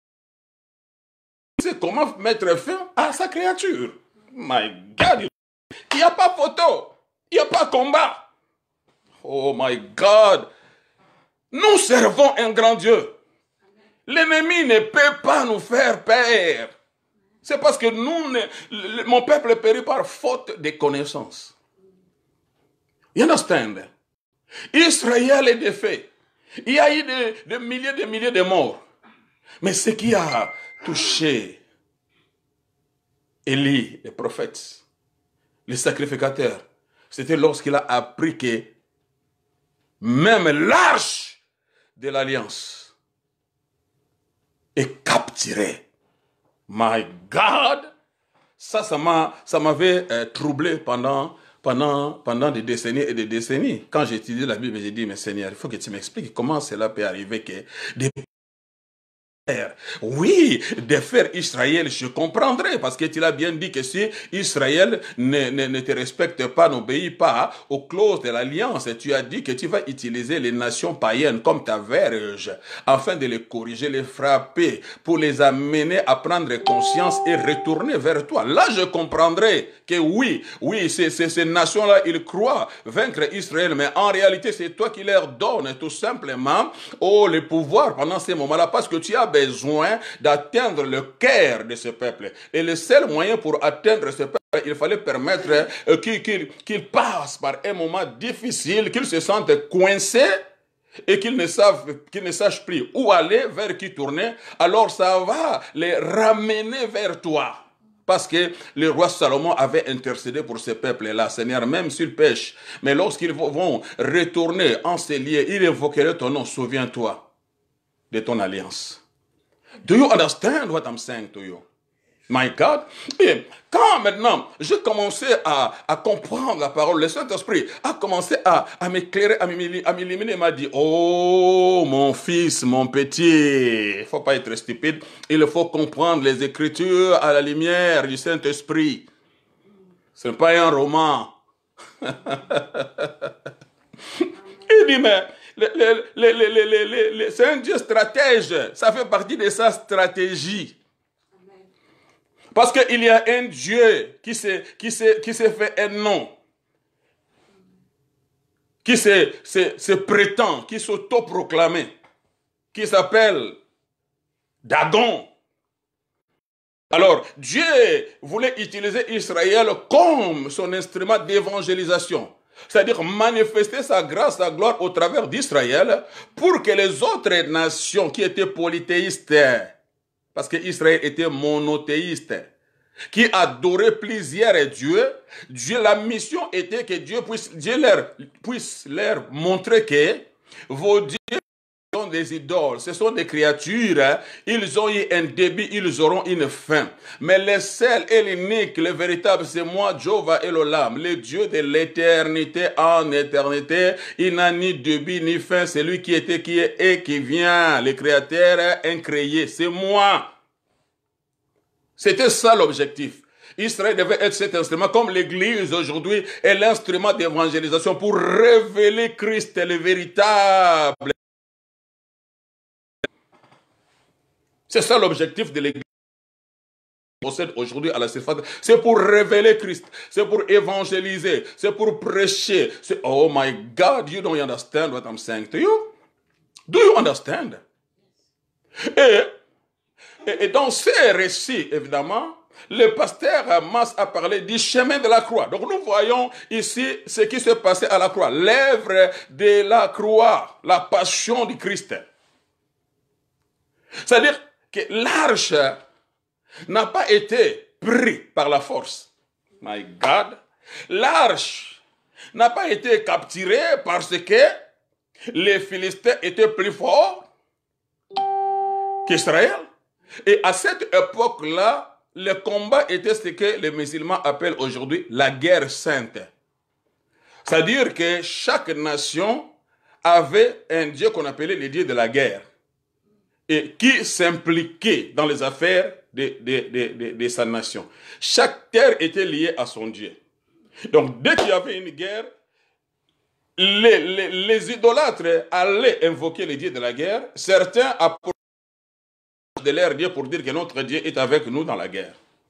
C'est comment mettre fin à sa créature. My God. Il n'y a pas photo. Il n'y a pas combat. Oh my God. Nous servons un grand Dieu. L'ennemi ne peut pas nous faire peur. C'est parce que nous, ne, mon peuple périt par faute de connaissance. You understand? Israël est défait. Il y a eu des de milliers de milliers de morts. Mais ce qui a touché Élie, les prophètes, les sacrificateurs, c'était lorsqu'il a appris que même l'arche de l'alliance est capturée. My God! Ça, ça m'a, ça m'avait euh, troublé pendant, pendant, pendant des décennies et des décennies. Quand j'ai étudié la Bible, j'ai dit, mais Seigneur, il faut que tu m'expliques comment cela peut arriver que des Oui, défaire Israël, je comprendrais, parce que tu l'as bien dit que si Israël ne, ne, ne te respecte pas, n'obéit pas aux clauses de l'alliance, tu as dit que tu vas utiliser les nations païennes comme ta verge, afin de les corriger, les frapper, pour les amener à prendre conscience et retourner vers toi. Là, je comprendrais que oui, oui, ces, ces, ces nations-là, ils croient vaincre Israël, mais en réalité, c'est toi qui leur donnes tout simplement oh, le pouvoir pendant ces moments-là, parce que tu as besoin d'atteindre le cœur de ce peuple. Et le seul moyen pour atteindre ce peuple, il fallait permettre euh, qu'il qu'il, qu'il passe par un moment difficile, qu'il se sente coincé et qu'ils ne savent, qu'ils ne sachent plus où aller, vers qui tourner. Alors ça va les ramener vers toi. Parce que le roi Salomon avait intercédé pour ce peuple-là, Seigneur, même s'ils pêchent. Mais lorsqu'ils vont retourner en ces lieux, ils invoqueraient ton nom. Souviens-toi de ton alliance. Do you understand what I'm saying to you? My God. Et quand maintenant j'ai commencé à, à comprendre la parole, le Saint-Esprit a commencé à, à m'éclairer, à m'illuminer, il m'a dit, oh mon fils, mon petit, il ne faut pas être stupide, il faut comprendre les Écritures à la lumière du Saint-Esprit. Ce n'est pas un roman. Il dit, mais le, le, le, le, le, le, le, c'est un Dieu stratège, ça fait partie de sa stratégie. Parce qu'il y a un Dieu qui s'est qui s'est, qui s'est fait un nom, qui se, se, se prétend, qui s'auto-proclamé, qui s'appelle Dagon. Alors, Dieu voulait utiliser Israël comme son instrument d'évangélisation. C'est-à-dire manifester sa grâce, sa gloire au travers d'Israël pour que les autres nations qui étaient polythéistes, parce que Israël était monothéiste, qui adorait plusieurs dieux, Dieu, la mission était que Dieu puisse, Dieu leur, puisse leur montrer que vos dieux sont des idoles, ce sont des créatures, hein, ils ont eu un début, ils auront une fin. Mais le seul et l'unique, le véritable, c'est moi, Jéhovah Elohim, le Dieu de l'éternité en éternité. Il n'a ni début ni fin, c'est lui qui était, qui est et qui vient, le créateur incréé, c'est moi. C'était ça l'objectif. Israël devait être cet instrument, comme l'Église aujourd'hui est l'instrument d'évangélisation pour révéler Christ, le véritable. C'est ça l'objectif de l'Église qui possède aujourd'hui à la surface. C'est pour révéler Christ, c'est pour évangéliser, c'est pour prêcher. Oh my God, you don't understand what I'm saying to you? Do you understand? Et, et, et dans ces récits, évidemment, le pasteur Mas a parlé du chemin de la croix. Donc nous voyons ici ce qui s'est passé à la croix. L'œuvre de la croix, la passion du Christ. C'est-à-dire que l'arche n'a pas été prise par la force. My God. L'arche n'a pas été capturée parce que les Philistins étaient plus forts qu'Israël. Et à cette époque-là, le combat était ce que les musulmans appellent aujourd'hui la guerre sainte. C'est-à-dire que chaque nation avait un dieu qu'on appelait le dieu de la guerre et qui s'impliquait dans les affaires de, de, de, de, de sa nation. Chaque terre était liée à son dieu. Donc dès qu'il y avait une guerre, les, les, les idolâtres allaient invoquer le dieu de la guerre. Certains apportaient de leur Dieu pour dire que notre Dieu est avec nous dans la guerre.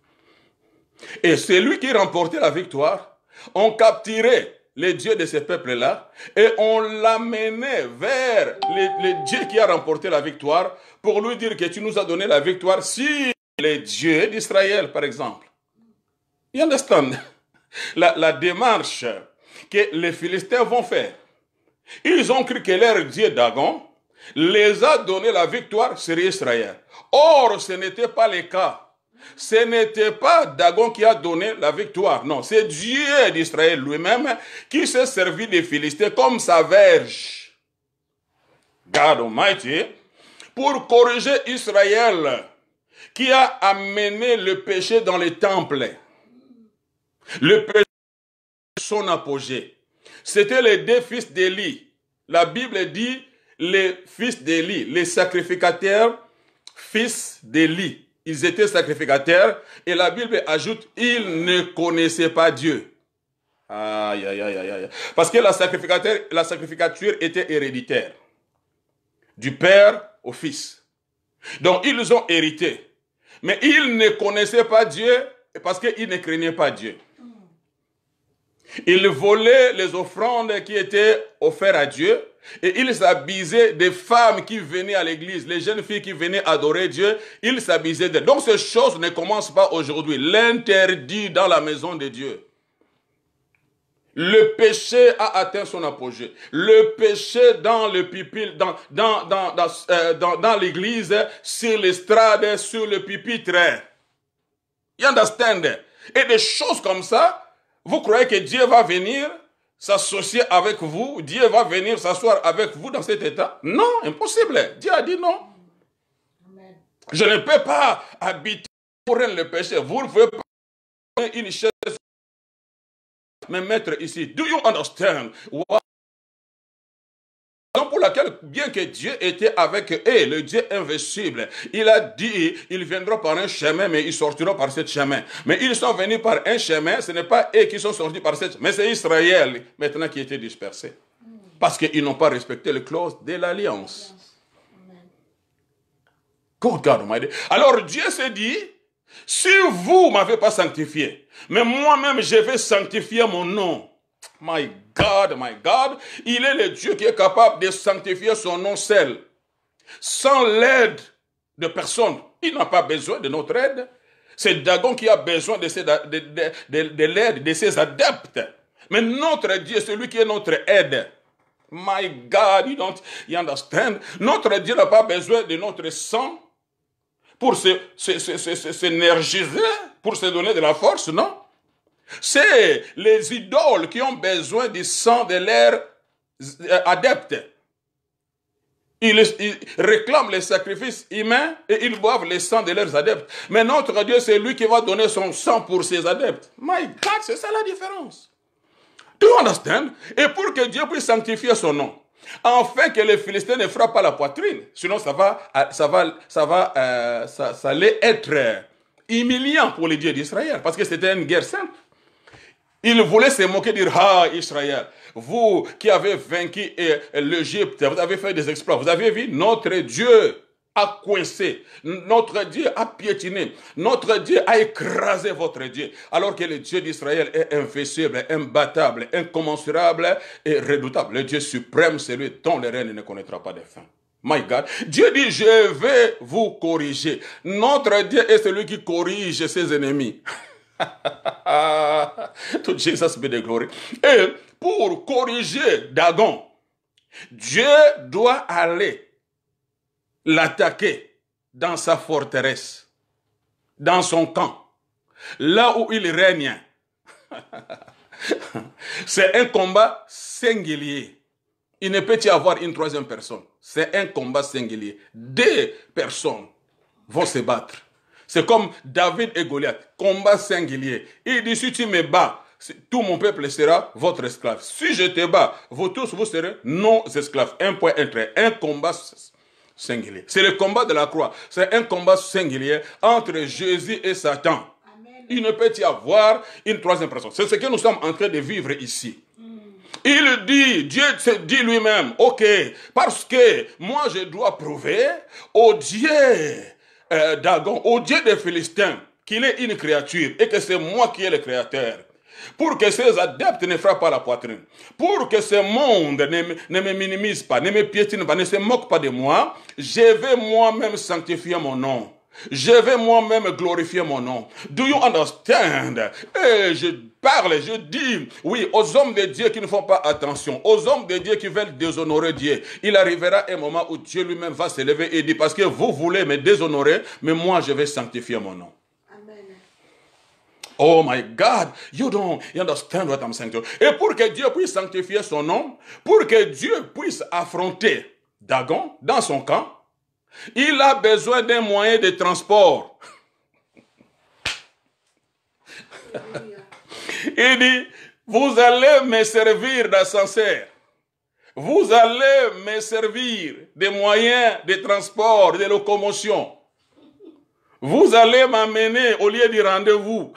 Et c'est lui qui remportait la victoire. On capturait les dieux de ce peuple-là et on l'amenait vers le, le Dieu qui a remporté la victoire pour lui dire que tu nous as donné la victoire sur les dieux d'Israël, par exemple. You understand? La, la démarche que les Philistins vont faire. Ils ont cru que leur Dieu Dagon les a donné la victoire sur Israël. Or, ce n'était pas le cas. Ce n'était pas Dagon qui a donné la victoire. Non, c'est Dieu d'Israël lui-même qui s'est servi des Philistins comme sa verge. God Almighty, pour corriger Israël qui a amené le péché dans les temples. Le péché son apogée. C'était les deux fils d'Élie. La Bible dit les fils d'Élie, les sacrificateurs fils d'Élie. Ils étaient sacrificateurs et la Bible ajoute, ils ne connaissaient pas Dieu. Aïe, aïe, aïe, aïe. Parce que la sacrificature, la sacrificature était héréditaire. Du père au fils. Donc ils ont hérité. Mais ils ne connaissaient pas Dieu parce qu'ils ne craignaient pas Dieu. Ils volaient les offrandes qui étaient offertes à Dieu et ils s'habillaient des femmes qui venaient à l'église, les jeunes filles qui venaient adorer Dieu, ils s'habillaient d'elles. Donc ces choses ne commencent pas aujourd'hui. L'interdit dans la maison de Dieu. Le péché a atteint son apogée. Le péché dans le pupitre, dans, dans, dans, dans, euh, dans, dans l'église, sur l'estrade, sur le pupitre. You understand? Et des choses comme ça, vous croyez que Dieu va venir s'associer avec vous? Dieu va venir s'asseoir avec vous dans cet état? Non, impossible. Dieu a dit non. Amen. Je ne peux pas habiter pour le péché. Vous ne pouvez pas une chaise me mettre ici. Do you understand? Donc pour laquelle, bien que Dieu était avec eux, le Dieu invincible, il a dit, ils viendront par un chemin, mais ils sortiront par ce chemin. Mais ils sont venus par un chemin, ce n'est pas eux qui sont sortis par ce chemin, mais c'est Israël maintenant qui était dispersé. Parce qu'ils n'ont pas respecté les clauses de l'alliance. God, God Almighty. Alors Dieu s'est dit, si vous ne m'avez pas sanctifié, mais moi-même je vais sanctifier mon nom. My God, my God, il est le Dieu qui est capable de sanctifier son nom seul. Sans l'aide de personne. Il n'a pas besoin de notre aide. C'est Dagon qui a besoin de, ses, de, de, de, de l'aide de ses adeptes. Mais notre Dieu, c'est lui qui est notre aide. My God, you don't you understand? Notre Dieu n'a pas besoin de notre sang pour s'énergiser, pour se donner de la force, non? C'est les idoles qui ont besoin du sang de leurs adeptes. Ils, ils réclament les sacrifices humains et ils boivent le sang de leurs adeptes. Mais notre Dieu, c'est lui qui va donner son sang pour ses adeptes. My God, c'est ça la différence. Do you understand? Et pour que Dieu puisse sanctifier son nom, afin que les Philistins ne frappent pas la poitrine, sinon ça va, ça va, ça va, euh, ça, ça allait être humiliant pour les dieux d'Israël, parce que c'était une guerre sainte. Ils voulaient se moquer, dire, ah Israël, vous qui avez vaincu l'Égypte, vous avez fait des exploits, vous avez vu, notre Dieu a coincé, notre Dieu a piétiné, notre Dieu a écrasé votre Dieu, alors que le Dieu d'Israël est invincible, imbattable, incommensurable et redoutable. Le Dieu suprême, c'est lui dont le règne ne connaîtra pas de fin. My God. Dieu dit, je vais vous corriger. Notre Dieu est celui qui corrige ses ennemis. To Jesus be the glory. Et pour corriger Dagon, Dieu doit aller l'attaquer dans sa forteresse, dans son camp, là où il règne. C'est un combat singulier. Il ne peut y avoir une troisième personne. C'est un combat singulier. Deux personnes vont se battre. C'est comme David et Goliath, combat singulier. Il dit, si tu me bats, tout mon peuple sera votre esclave. Si je te bats, vous tous, vous serez nos esclaves. Un point, un trait, un combat singulier. C'est le combat de la croix. C'est un combat singulier entre Jésus et Satan. Amen. Il ne peut y avoir une troisième personne. C'est ce que nous sommes en train de vivre ici. Mm. Il dit, Dieu se dit lui-même, ok, parce que moi je dois prouver au Dieu Euh, Dagon, au Dieu des Philistins, qu'il est une créature et que c'est moi qui est le créateur. Pour que ces adeptes ne frappent pas la poitrine. Pour que ce monde ne, ne me minimise pas, ne me piétine pas, ne se moque pas de moi, je vais moi-même sanctifier mon nom. Je vais moi-même glorifier mon nom. Do you understand? Et je parle, je dis, oui, aux hommes de Dieu qui ne font pas attention, aux hommes de Dieu qui veulent déshonorer Dieu. Il arrivera un moment où Dieu lui-même va se lever et dire, parce que vous voulez me déshonorer, mais moi je vais sanctifier mon nom. Amen. Oh my God, you don't you understand what I'm saying to you. Et pour que Dieu puisse sanctifier son nom, pour que Dieu puisse affronter Dagon dans son camp, il a besoin d'un moyen de transport. Il dit, vous allez me servir d'ascenseur. Vous allez me servir de moyens de transport, de locomotion. Vous allez m'amener au lieu du rendez-vous.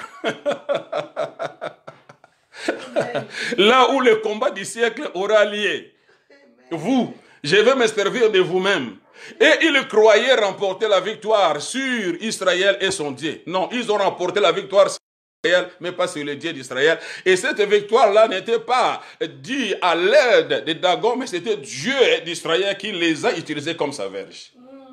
Là où le combat du siècle aura lieu. Vous, je vais me servir de vous-même. Et ils croyaient remporter la victoire sur Israël et son Dieu. Non, ils ont remporté la victoire sur Israël, mais pas sur le Dieu d'Israël. Et cette victoire-là n'était pas due à l'aide de Dagon, mais c'était Dieu d'Israël qui les a utilisés comme sa verge.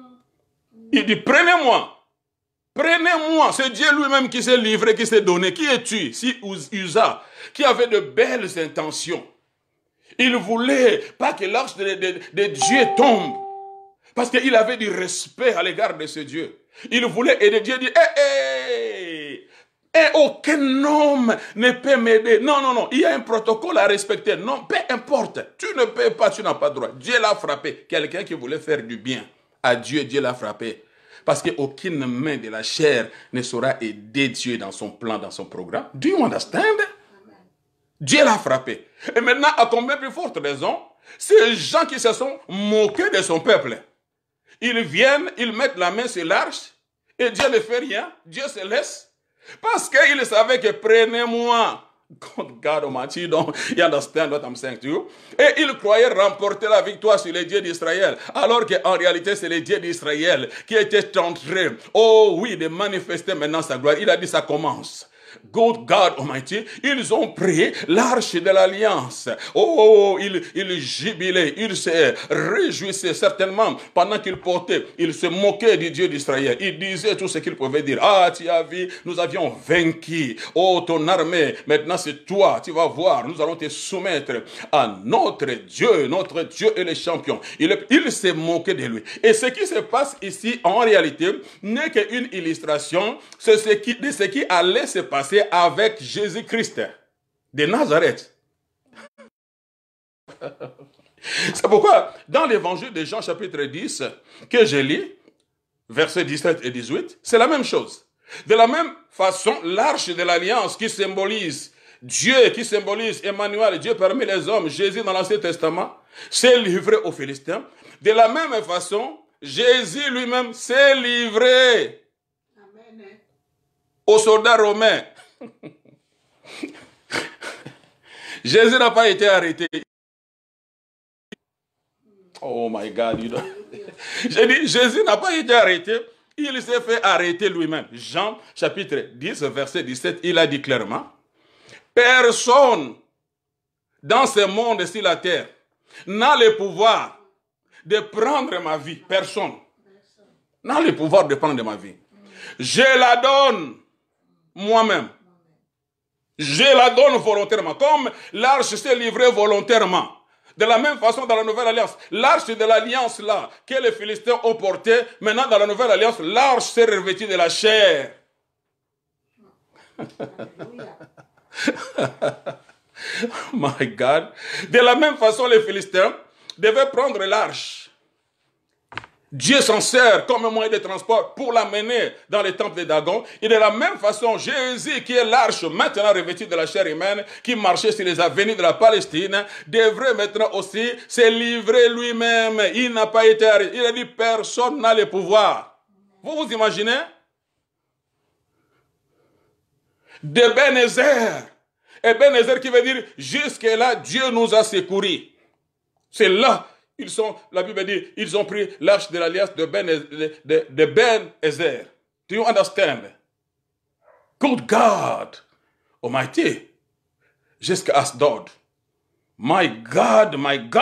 Il dit, prenez-moi. Prenez-moi, c'est Dieu lui-même qui s'est livré, qui s'est donné. Qui es-tu? Si Uza, qui avait de belles intentions. Il voulait pas que l'arche de, de, de Dieu tombe. Parce qu'il avait du respect à l'égard de ce Dieu. Il voulait aider Dieu, dit, hé, hé, et aucun homme ne peut m'aider. Non, non, non, il y a un protocole à respecter. Non, peu importe, tu ne peux pas, tu n'as pas droit. Dieu l'a frappé. Quelqu'un qui voulait faire du bien à Dieu, Dieu l'a frappé. Parce qu'aucune main de la chair ne saura aider Dieu dans son plan, dans son programme. Do you understand? Amen. Dieu l'a frappé. Et maintenant, à combien plus forte raison, ces gens qui se sont moqués de son peuple, ils viennent, ils mettent la main sur l'arche, et Dieu ne fait rien, Dieu se laisse, parce qu'ils savaient que prenez-moi. God, God Almighty, don't you understand what I'm saying to you? Et ils croyaient remporter la victoire sur les dieux d'Israël, alors qu'en réalité, c'est les dieux d'Israël qui étaient en train, oh oui, de manifester maintenant sa gloire. Il a dit, ça commence. Good God Almighty, ils ont pris l'arche de l'alliance. Oh, ils, ils jubilaient, ils se réjouissaient certainement pendant qu'ils portaient. Ils se moquaient du Dieu d'Israël. Ils disaient tout ce qu'ils pouvaient dire. Ah, tu as vu, nous avions vaincu. Oh, ton armée, maintenant c'est toi. Tu vas voir, nous allons te soumettre à notre Dieu. Notre Dieu est le champion. Il, il s'est moqué de lui. Et ce qui se passe ici, en réalité, n'est qu'une illustration de ce qui, de ce qui allait se passer avec Jésus-Christ de Nazareth. C'est pourquoi, dans l'évangile de Jean chapitre dix, que je lis, versets dix-sept et dix-huit, c'est la même chose. De la même façon, l'arche de l'alliance qui symbolise Dieu, qui symbolise Emmanuel, Dieu parmi les hommes, Jésus dans l'Ancien Testament, s'est livré aux Philistins. De la même façon, Jésus lui-même s'est livré aux soldats romains. Jésus n'a pas été arrêté. Oh my God, you know. J'ai dit, Jésus n'a pas été arrêté. Il s'est fait arrêter lui-même. Jean chapitre dix, verset dix-sept, il a dit clairement, personne dans ce monde sur la terre n'a le pouvoir de prendre ma vie. Personne n'a le pouvoir de prendre ma vie. Je la donne moi-même. Je la donne volontairement. Comme l'arche s'est livrée volontairement. De la même façon, dans la nouvelle alliance, l'arche de l'alliance là, que les Philistins ont portée, maintenant dans la nouvelle alliance, l'arche s'est revêtue de la chair. My God. De la même façon, les Philistins devaient prendre l'arche. Dieu s'en sert comme un moyen de transport pour l'amener dans les temples de Dagon. Et de la même façon, Jésus, qui est l'arche maintenant revêtue de la chair humaine, qui marchait sur les avenues de la Palestine, devrait maintenant aussi se livrer lui-même. Il n'a pas été arrêté. Il a dit, personne n'a le pouvoir. Vous vous imaginez? D'Ebenezer. Ebenezer qui veut dire, jusque-là, Dieu nous a secourus. C'est là. Ils sont, la Bible dit, ils ont pris l'arche de l'alliance de Ben, de, de, de Ben Ezer. Do you understand? Good God Almighty. Jusqu'à Asdod. My God, my God.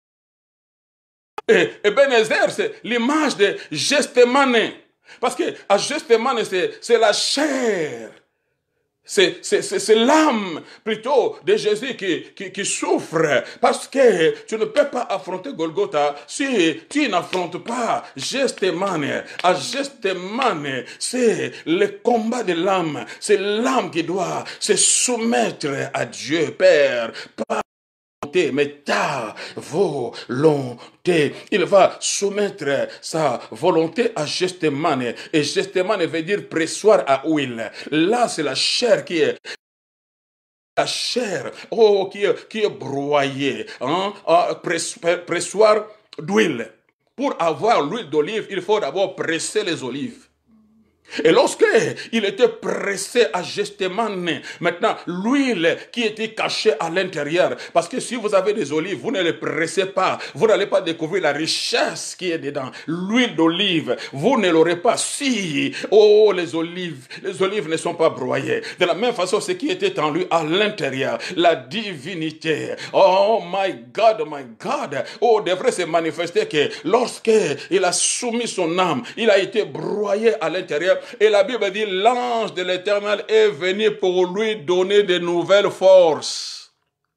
Et, et Ben Ezer, c'est l'image de Gethsémane. Parce que à Gethsémane, c'est la chair. C'est l'âme plutôt de Jésus qui, qui, qui souffre parce que tu ne peux pas affronter Golgotha si tu n'affrontes pas Gethsémane. À Gethsémane, c'est le combat de l'âme. C'est l'âme qui doit se soumettre à Dieu, Père, pas mais ta volonté. Il va soumettre sa volonté à Gethsémane. Et Gethsémane veut dire pressoir à huile. Là, c'est la chair qui est la chair oh, qui, est, qui est broyée. Hein? Pressoir d'huile. Pour avoir l'huile d'olive, il faut d'abord presser les olives. Et lorsqu'il était pressé à Gethsémane, maintenant, l'huile qui était cachée à l'intérieur, parce que si vous avez des olives, vous ne les pressez pas, vous n'allez pas découvrir la richesse qui est dedans. L'huile d'olive, vous ne l'aurez pas si, oh, les olives, les olives ne sont pas broyées. De la même façon, ce qui était en lui à l'intérieur, la divinité, oh my God, my God, oh, devrait se manifester que lorsqu'il a soumis son âme, il a été broyé à l'intérieur. Et la Bible dit, l'ange de l'Éternel est venu pour lui donner de nouvelles forces.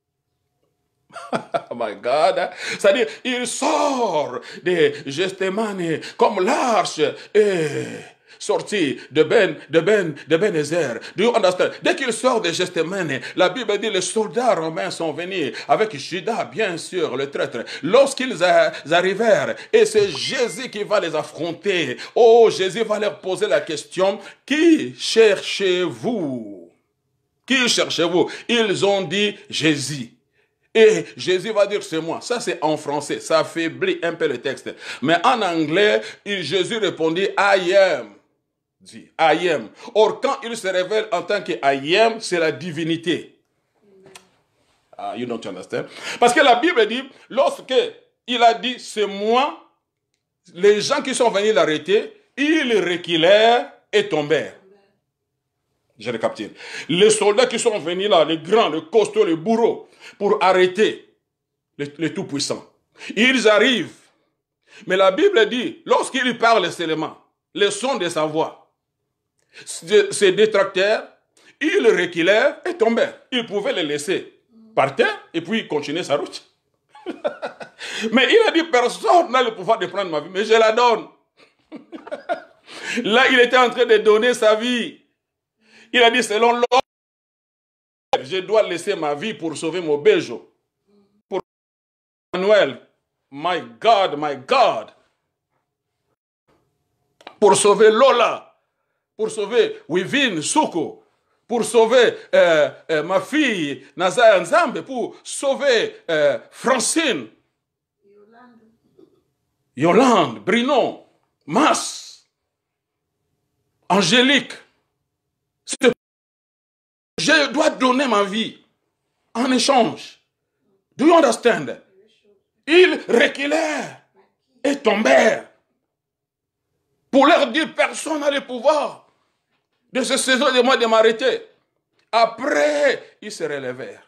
Oh my God. C'est-à-dire, il sort de Gethsémane comme l'arche est sorti de Ben, de Ben, de Ben Ezer. Do you understand? Dès qu'il sort de Gethsémane, la Bible dit, les soldats romains sont venus avec Judas, bien sûr, le traître. Lorsqu'ils arrivèrent, et c'est Jésus qui va les affronter. Oh, Jésus va leur poser la question, qui cherchez-vous? Qui cherchez-vous? Ils ont dit Jésus. Et Jésus va dire, c'est moi. Ça, c'est en français. Ça affaiblit un peu le texte. Mais en anglais, il, Jésus répondit, I am. Dit, I am. Or, quand il se révèle en tant que I am, c'est la divinité. Ah, you don't understand? Parce que la Bible dit, lorsque il a dit, c'est moi, les gens qui sont venus l'arrêter, ils reculèrent et tombèrent. Je récapitule. Les soldats qui sont venus là, les grands, les costauds, les bourreaux, pour arrêter les, les tout-puissants. Ils arrivent. Mais la Bible dit, lorsqu'ils parlent seulement, le son de sa voix, ces détracteurs, ils reculèrent et tombèrent. Ils pouvaient les laisser par terre et puis continuer sa route. Mais il a dit, personne n'a le pouvoir de prendre ma vie, mais je la donne. Là, il était en train de donner sa vie. Il a dit, selon l'ordre, je dois laisser ma vie pour sauver mon Béjo. Pour Manuel, my God, my God. Pour sauver Lola. Pour sauver Wivine Souko. Pour sauver euh, euh, ma fille Nazaya Nzambe. Pour sauver euh, Francine. Yolande. Yolande, Brino, Mas, Angélique. Je dois donner ma vie en échange. Do you understand? Ils reculèrent et tombèrent. Pour leur dire, personne n'a le pouvoir de se saisir de moi, de m'arrêter. Après, ils se relevèrent.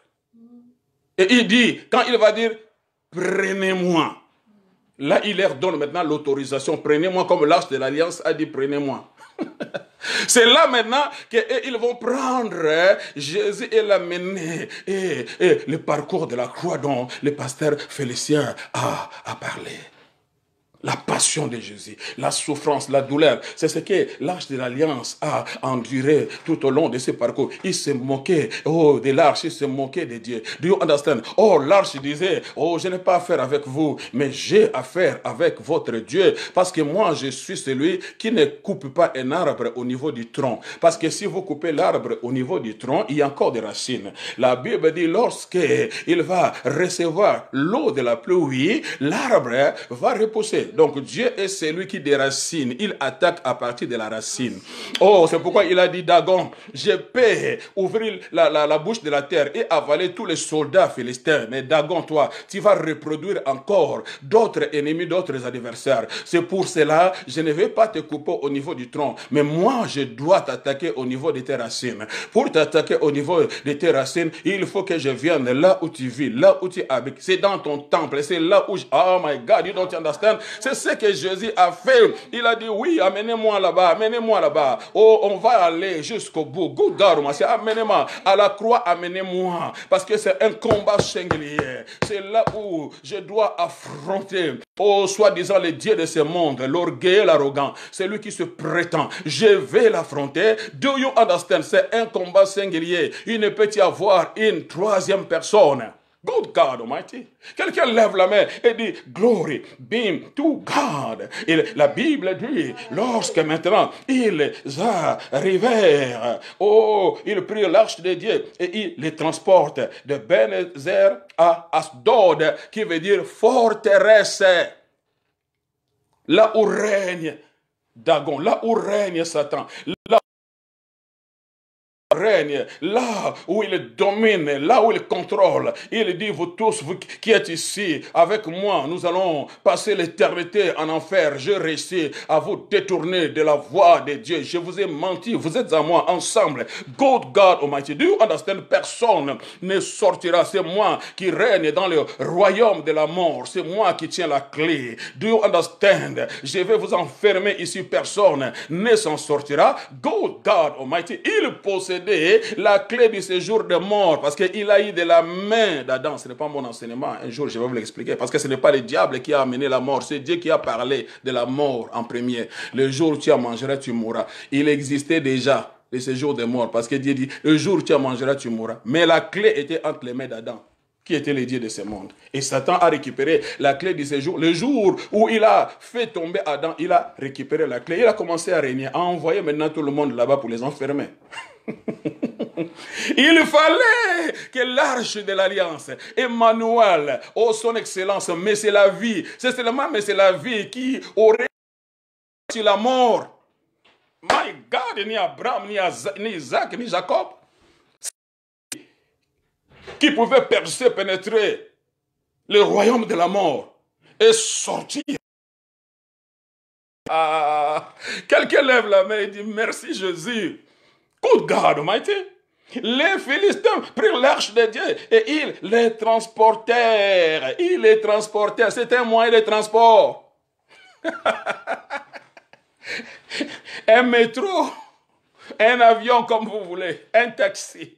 Et il dit, quand il va dire, prenez-moi. Là, il leur donne maintenant l'autorisation. Prenez-moi comme l'arche de l'Alliance a dit, prenez-moi. C'est là maintenant qu'ils vont prendre Jésus et l'amener. Et, et le parcours de la croix dont le pasteur Félicien a, a parlé. La passion de Jésus, la souffrance, la douleur, c'est ce que l'arche de l'Alliance a enduré tout au long de ce parcours. Il se moquait, oh, de l'arche, il se moquait de Dieu. Do you understand? Oh, l'arche disait, oh, je n'ai pas affaire avec vous, mais j'ai affaire avec votre Dieu, parce que moi, je suis celui qui ne coupe pas un arbre au niveau du tronc. Parce que si vous coupez l'arbre au niveau du tronc, il y a encore des racines. La Bible dit, lorsqu'il va recevoir l'eau de la pluie, l'arbre va repousser. Donc Dieu est celui qui déracine. Il attaque à partir de la racine. Oh, c'est pourquoi il a dit, Dagon, je peux ouvrir la, la, la bouche de la terre et avaler tous les soldats philistins. Mais Dagon, toi, tu vas reproduire encore d'autres ennemis, d'autres adversaires. C'est pour cela, je ne vais pas te couper au niveau du tronc. Mais moi, je dois t'attaquer au niveau de tes racines. Pour t'attaquer au niveau de tes racines, il faut que je vienne là où tu vis, là où tu habites. C'est dans ton temple. C'est là où je... Oh my God, you don't understand? C'est ce que Jésus a fait. Il a dit, oui, amenez-moi là-bas, amenez-moi là-bas. Oh, on va aller jusqu'au bout. Good God, amenez-moi à la croix, amenez-moi. Parce que c'est un combat singulier. C'est là où je dois affronter, oh, soi-disant les dieux de ce monde, l'orgueil et l'arrogant. C'est lui qui se prétend. Je vais l'affronter. Do you understand? C'est un combat singulier. Il ne peut y avoir une troisième personne. Good God Almighty. Quelqu'un lève la main et dit, glory be to God. Et la Bible dit, lorsque maintenant ils arrivèrent, oh, ils prirent l'arche de Dieu et ils les transportent de Ben Ezer à Asdod, qui veut dire forteresse. Là où règne Dagon, là où règne Satan, là règne, là où il domine, là où il contrôle. Il dit, vous tous, vous qui êtes ici, avec moi, nous allons passer l'éternité en enfer. Je réussis à vous détourner de la voie de Dieu. Je vous ai menti, vous êtes à moi, ensemble. God, God Almighty. Do you understand? Personne ne sortira. C'est moi qui règne dans le royaume de la mort. C'est moi qui tiens la clé. Do you understand? Je vais vous enfermer ici. Personne ne s'en sortira. God, God Almighty. Il possédait la clé du séjour de mort parce qu'il a eu de la main d'Adam. Ce n'est pas mon enseignement. Un jour, je vais vous l'expliquer. Parce que ce n'est pas le diable qui a amené la mort. C'est Dieu qui a parlé de la mort en premier. Le jour où tu en mangeras, tu mourras. Il existait déjà le séjour de mort. Parce que Dieu dit, le jour où tu en mangeras, tu mourras. Mais la clé était entre les mains d'Adam, qui était le Dieu de ce monde. Et Satan a récupéré la clé du séjour. Le jour où il a fait tomber Adam, il a récupéré la clé. Il a commencé à régner, à envoyer maintenant tout le monde là-bas pour les enfermer. Il fallait que l'arche de l'alliance, Emmanuel, oh son excellence, mais c'est la vie, c'est seulement mais c'est la vie qui aurait sur la mort. My God, ni Abraham, ni, ni Isaac, ni Jacob, qui pouvait percer, pénétrer le royaume de la mort et sortir. Ah, quelqu'un lève la main et dit merci Jésus. Good God Almighty. Les Philistins prirent l'arche de Dieu et ils les transportèrent. Ils les transportèrent. C'était un moyen de transport. Un métro, un avion comme vous voulez, un taxi.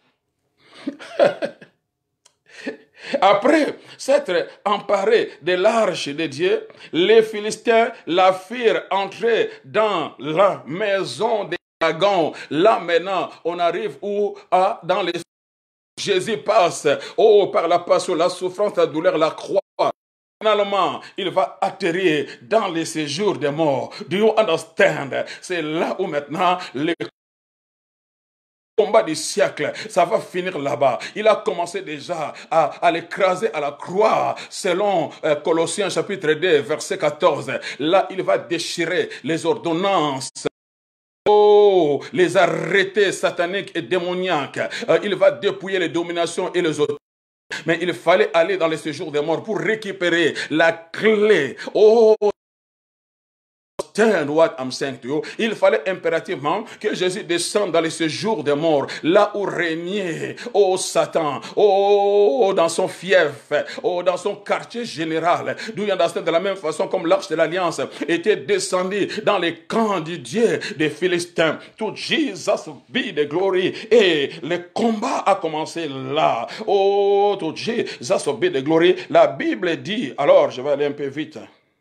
Après s'être emparés de l'arche de Dieu, les Philistins la firent entrer dans la maison des dragons. Là maintenant, on arrive où? Ah, dans les... Jésus passe, oh, par la passion, la souffrance, la douleur, la croix. Finalement, il va atterrir dans les séjours des morts. Do you understand? C'est là où maintenant les combat du siècle, ça va finir là-bas. Il a commencé déjà à, à l'écraser à la croix, selon euh, Colossiens chapitre deux, verset quatorze. Là, il va déchirer les ordonnances. Oh, les arrêtés sataniques et démoniaques. Euh, il va dépouiller les dominations et les autres. Mais il fallait aller dans les séjours des morts pour récupérer la clé. Oh, understand what I'm saying to you. Il fallait impérativement que Jésus descende dans les séjours des morts, là où régnait, oh Satan, oh dans son fief, oh dans son quartier général. D'où il understand de la même façon comme l'arche de l'alliance était descendue dans les camps du Dieu des Philistins. To Jesus be the glory. Et le combat a commencé là. Oh, to Jesus be the glory. La Bible dit, alors je vais aller un peu vite.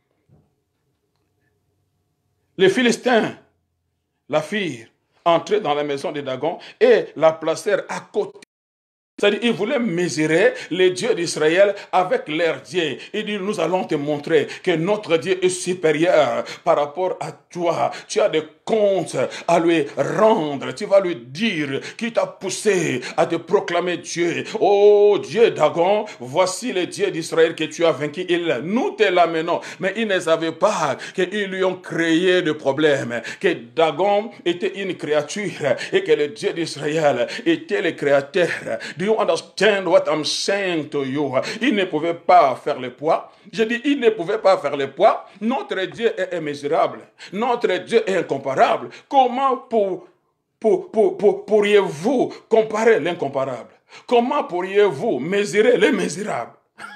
Les Philistins la firent entrer dans la maison de Dagon et la placèrent à côté. C'est-à-dire, ils voulaient mesurer les dieux d'Israël avec leur Dieu. Il dit, nous allons te montrer que notre Dieu est supérieur par rapport à toi. Tu as des comptes à lui rendre. Tu vas lui dire qui t'a poussé à te proclamer Dieu. Oh Dieu Dagon, voici le Dieu d'Israël que tu as vaincu. Il, nous te l'amenons. Mais ils ne savaient pas qu'ils lui ont créé des problèmes. Que Dagon était une créature et que le Dieu d'Israël était le créateur. Do you understand what I'm saying to you? Il ne pouvait pas faire le poids. Je dis, il ne pouvait pas faire le poids. Notre Dieu est immesurable. Notre Dieu est incomparable. Comment pour, pour, pour, pour, pourriez-vous comparer l'incomparable? Comment pourriez-vous mesurer l'immesurable?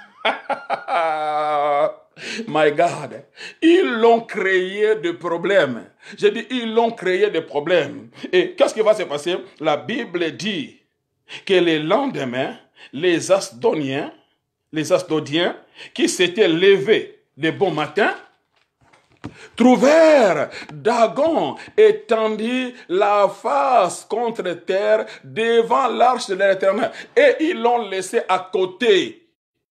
My God, ils l'ont créé de problèmes. Je dis, ils l'ont créé de problèmes. Et qu'est-ce qui va se passer? La Bible dit que le lendemain, les Asdodiens, les Asdodiens qui s'étaient levés de bon matin, trouvèrent Dagon étendu la face contre terre devant l'arche de l'Éternel. Et ils l'ont laissé à côté.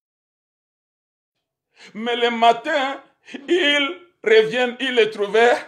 Mais le matin, ils reviennent, ils le trouvèrent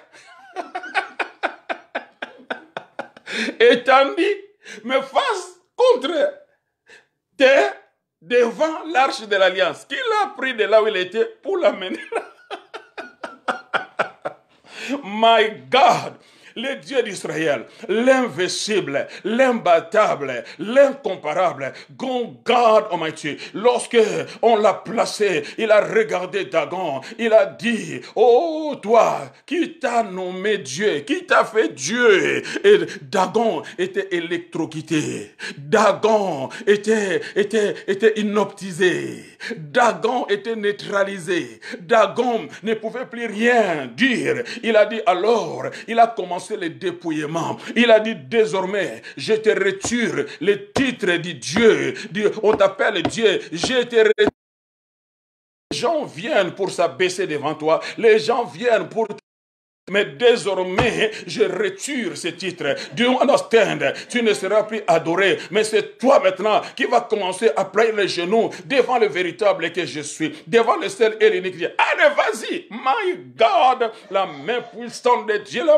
étendu, mais face contre terre devant l'arche de l'alliance, qu'il a pris de là où il était pour l'amener là. My God, le Dieu d'Israël, l'invincible, l'imbattable, l'incomparable, God Almighty, lorsque on l'a placé, il a regardé Dagon, il a dit, oh toi, qui t'a nommé Dieu, qui t'a fait Dieu? Et Dagon était électrocuté, Dagon était, était, était inoptisé, Dagon était neutralisé, Dagon ne pouvait plus rien dire. Il a dit alors, il a commencé le dépouillement. Il a dit désormais, je te retire le titre du Dieu. On t'appelle Dieu, je te retire. Les gens viennent pour s'abaisser devant toi. Les gens viennent pour... Mais désormais, je retire ce titre. Do you understand? Tu ne seras plus adoré. Mais c'est toi maintenant qui vas commencer à plier les genoux devant le véritable que je suis. Devant le seul et l'unique Dieu. Allez, vas-y. My God, la main puissante de Dieu.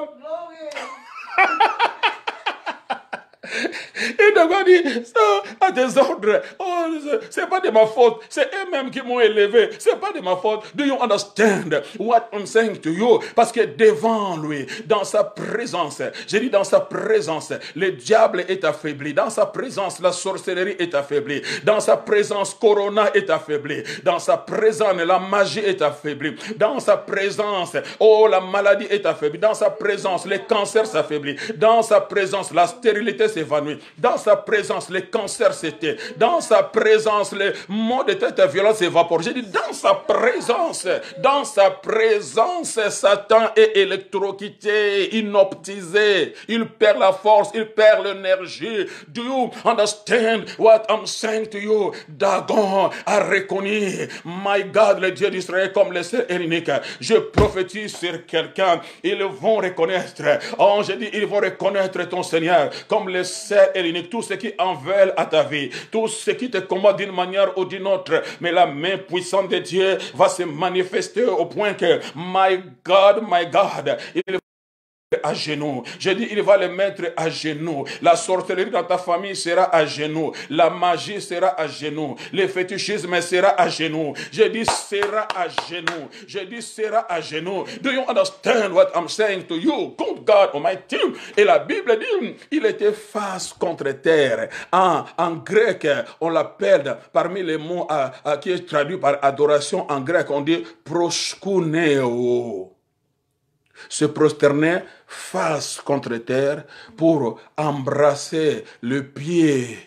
Et Dagon dit, ça, à tes ordres, oh, c'est pas de ma faute, c'est eux-mêmes qui m'ont élevé, c'est pas de ma faute. Do you understand what I'm saying to you? Parce que devant lui, dans sa présence, j'ai dit dans sa présence, le diable est affaibli, dans sa présence, la sorcellerie est affaiblie, dans sa présence, Corona est affaibli, dans sa présence, la magie est affaiblie, dans sa présence, oh, la maladie est affaiblie, dans sa présence, les cancers s'affaiblit, dans sa présence, la stérilité s'évanouit. Dans sa présence, les cancers s'éteignent. Dans sa présence, les maux de tête et violence s'évaporent. J'ai dit, dans sa présence, dans sa présence, Satan est électrocuté, inoptisé. Il perd la force, il perd l'énergie. Do you understand what I'm saying to you? Dagon a reconnu, my God, le Dieu d'Israël comme le seul et l'unique. Je prophétise sur quelqu'un. Ils vont reconnaître. Oh, j'ai dit, ils vont reconnaître ton Seigneur comme le seul et l'unique. Tout ce qui en veulent à ta vie, tout ce qui te commande d'une manière ou d'une autre, mais la main puissante de Dieu va se manifester au point que, my God, my God, il va à genoux. Je dis, il va le mettre à genoux. La sorcellerie dans ta famille sera à genoux. La magie sera à genoux. Le fétichisme sera à genoux. Je dis, sera à genoux. Je dis, sera à genoux. Do you understand what I'm saying to you? Good God Almighty. Et la Bible dit, il était face contre terre. En, en grec, on l'appelle, parmi les mots à, à, qui est traduit par adoration en grec, on dit proskuneo. Se prosterner face contre terre pour embrasser le pied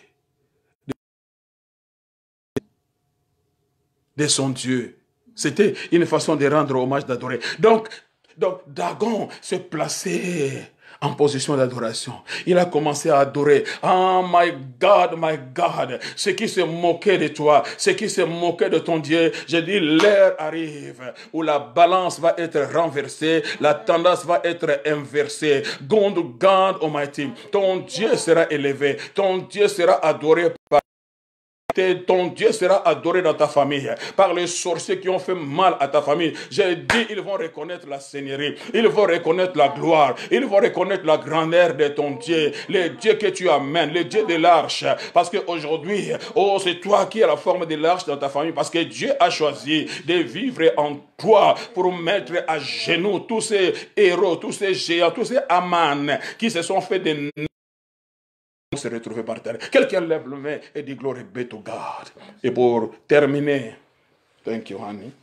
de son Dieu. C'était une façon de rendre hommage, d'adorer. Donc, donc Dagon se plaçait en position d'adoration. Il a commencé à adorer. Oh my God, my God. Ceux qui se moquaient de toi, ceux qui se moquaient de ton Dieu, j'ai dit, l'heure arrive où la balance va être renversée, la tendance va être inversée. God, God Almighty, ton Dieu sera élevé, ton Dieu sera adoré par ton Dieu sera adoré dans ta famille par les sorciers qui ont fait mal à ta famille. J'ai dit, ils vont reconnaître la Seigneurie, ils vont reconnaître la gloire, ils vont reconnaître la grandeur de ton Dieu, le Dieu que tu amènes, le Dieu de l'arche. Parce qu'aujourd'hui, oh, c'est toi qui as la forme de l'arche dans ta famille, parce que Dieu a choisi de vivre en toi pour mettre à genoux tous ces héros, tous ces géants, tous ces amans qui se sont fait des se retrouver par terre. Quelqu'un lève le main et dit glory be to God. Et pour terminer, thank you honey.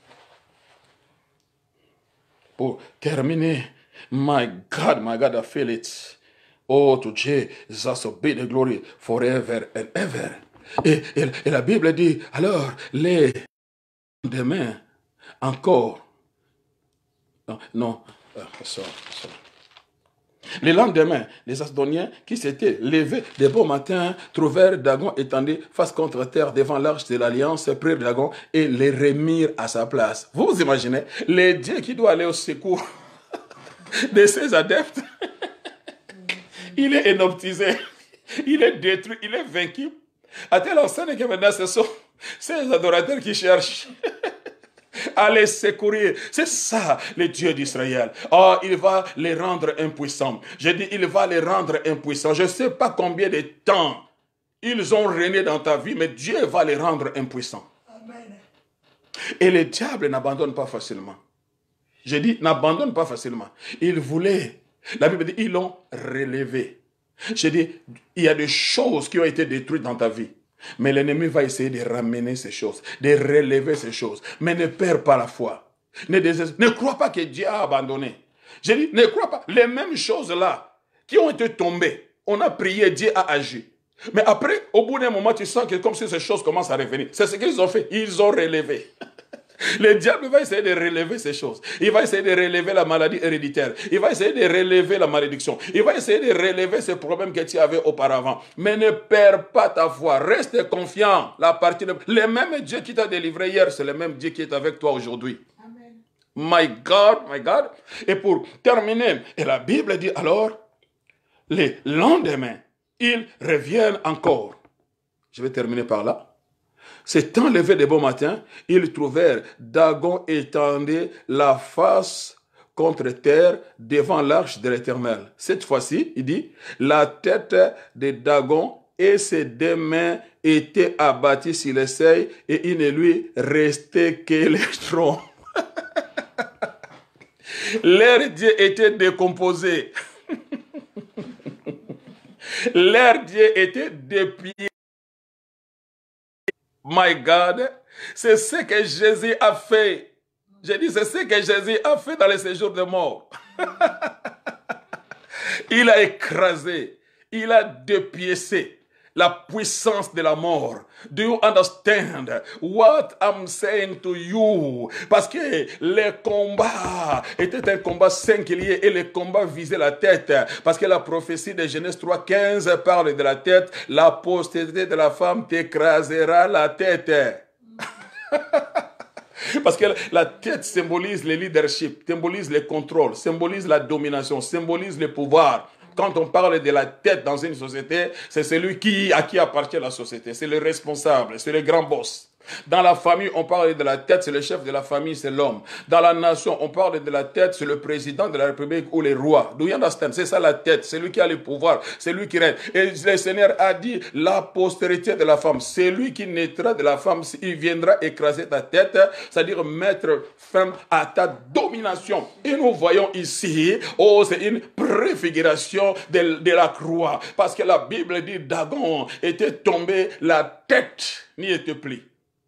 Pour terminer, my God, my God, I feel it. Oh, to Jesus be the glory forever and ever. Et, et, et la Bible dit, alors, les demain, encore, non, non, uh, sorry, sorry. Le lendemain, les Asdoniens qui s'étaient levés de bon matin trouvèrent Dagon étendu face contre terre devant l'arche de l'Alliance, prirent Dagon et les remirent à sa place. Vous vous imaginez, le Dieu qui doit aller au secours de ses adeptes, il est inoptisé, il est détruit, il est vaincu. À tel enseigne que maintenant ce sont ces adorateurs qui cherchent à les secourir. C'est ça le Dieu d'Israël. Oh, il va les rendre impuissants. Je dis, il va les rendre impuissants. Je ne sais pas combien de temps ils ont régné dans ta vie, mais Dieu va les rendre impuissants. Amen. Et le diable n'abandonne pas facilement. Je dis, n'abandonne pas facilement. Ils voulaient, la Bible dit, ils l'ont relevé. Je dis, il y a des choses qui ont été détruites dans ta vie. Mais l'ennemi va essayer de ramener ces choses, de relever ces choses. Mais ne perds pas la foi. Ne, désespère, ne crois pas que Dieu a abandonné. Je dis, ne crois pas. Les mêmes choses-là qui ont été tombées, on a prié, Dieu a agi. Mais après, au bout d'un moment, tu sens que comme si ces choses commencent à revenir. C'est ce qu'ils ont fait. Ils ont relevé. Le diable va essayer de relever ces choses. Il va essayer de relever la maladie héréditaire. Il va essayer de relever la malédiction. Il va essayer de relever ces problèmes que tu avais auparavant. Mais ne perds pas ta foi. Reste confiant. La partie de... Le même Dieu qui t'a délivré hier, c'est le même Dieu qui est avec toi aujourd'hui. Amen. My God, my God. Et pour terminer, et la Bible dit alors, les lendemains, ils reviennent encore. Je vais terminer par là. S'étant levé de bon matin, ils trouvèrent Dagon étendu la face contre terre devant l'arche de l'Éternel. Cette fois-ci, il dit, la tête de Dagon et ses deux mains étaient abattues sur les seuils et il ne lui restait que les troncs. Leur Dieu était décomposé. Leur Dieu était déplié. My God, c'est ce que Jésus a fait. J'ai dit, c'est ce que Jésus a fait dans les séjours de mort. Il a écrasé, il a dépiécé la puissance de la mort. Do you understand what I'm saying to you? Parce que le combat était un combat singulier et le combat visait la tête. Parce que la prophétie de Genèse trois quinze parle de la tête. La postérité de la femme t'écrasera la tête. Parce que la tête symbolise le leadership, symbolise le contrôle, symbolise la domination, symbolise le pouvoir. Quand on parle de la tête dans une société, c'est celui qui, à qui appartient la société. C'est le responsable, c'est le grand boss. Dans la famille, on parle de la tête, c'est le chef de la famille, c'est l'homme. Dans la nation, on parle de la tête, c'est le président de la République ou les rois. Do you understand? C'est ça la tête, c'est lui qui a le pouvoir, c'est lui qui règne. Et le Seigneur a dit, la postérité de la femme, c'est lui qui naîtra de la femme, il viendra écraser ta tête, c'est-à-dire mettre fin à ta domination. Et nous voyons ici, oh, c'est une préfiguration de, de la croix. Parce que la Bible dit, Dagon était tombé, la tête n'y était plus.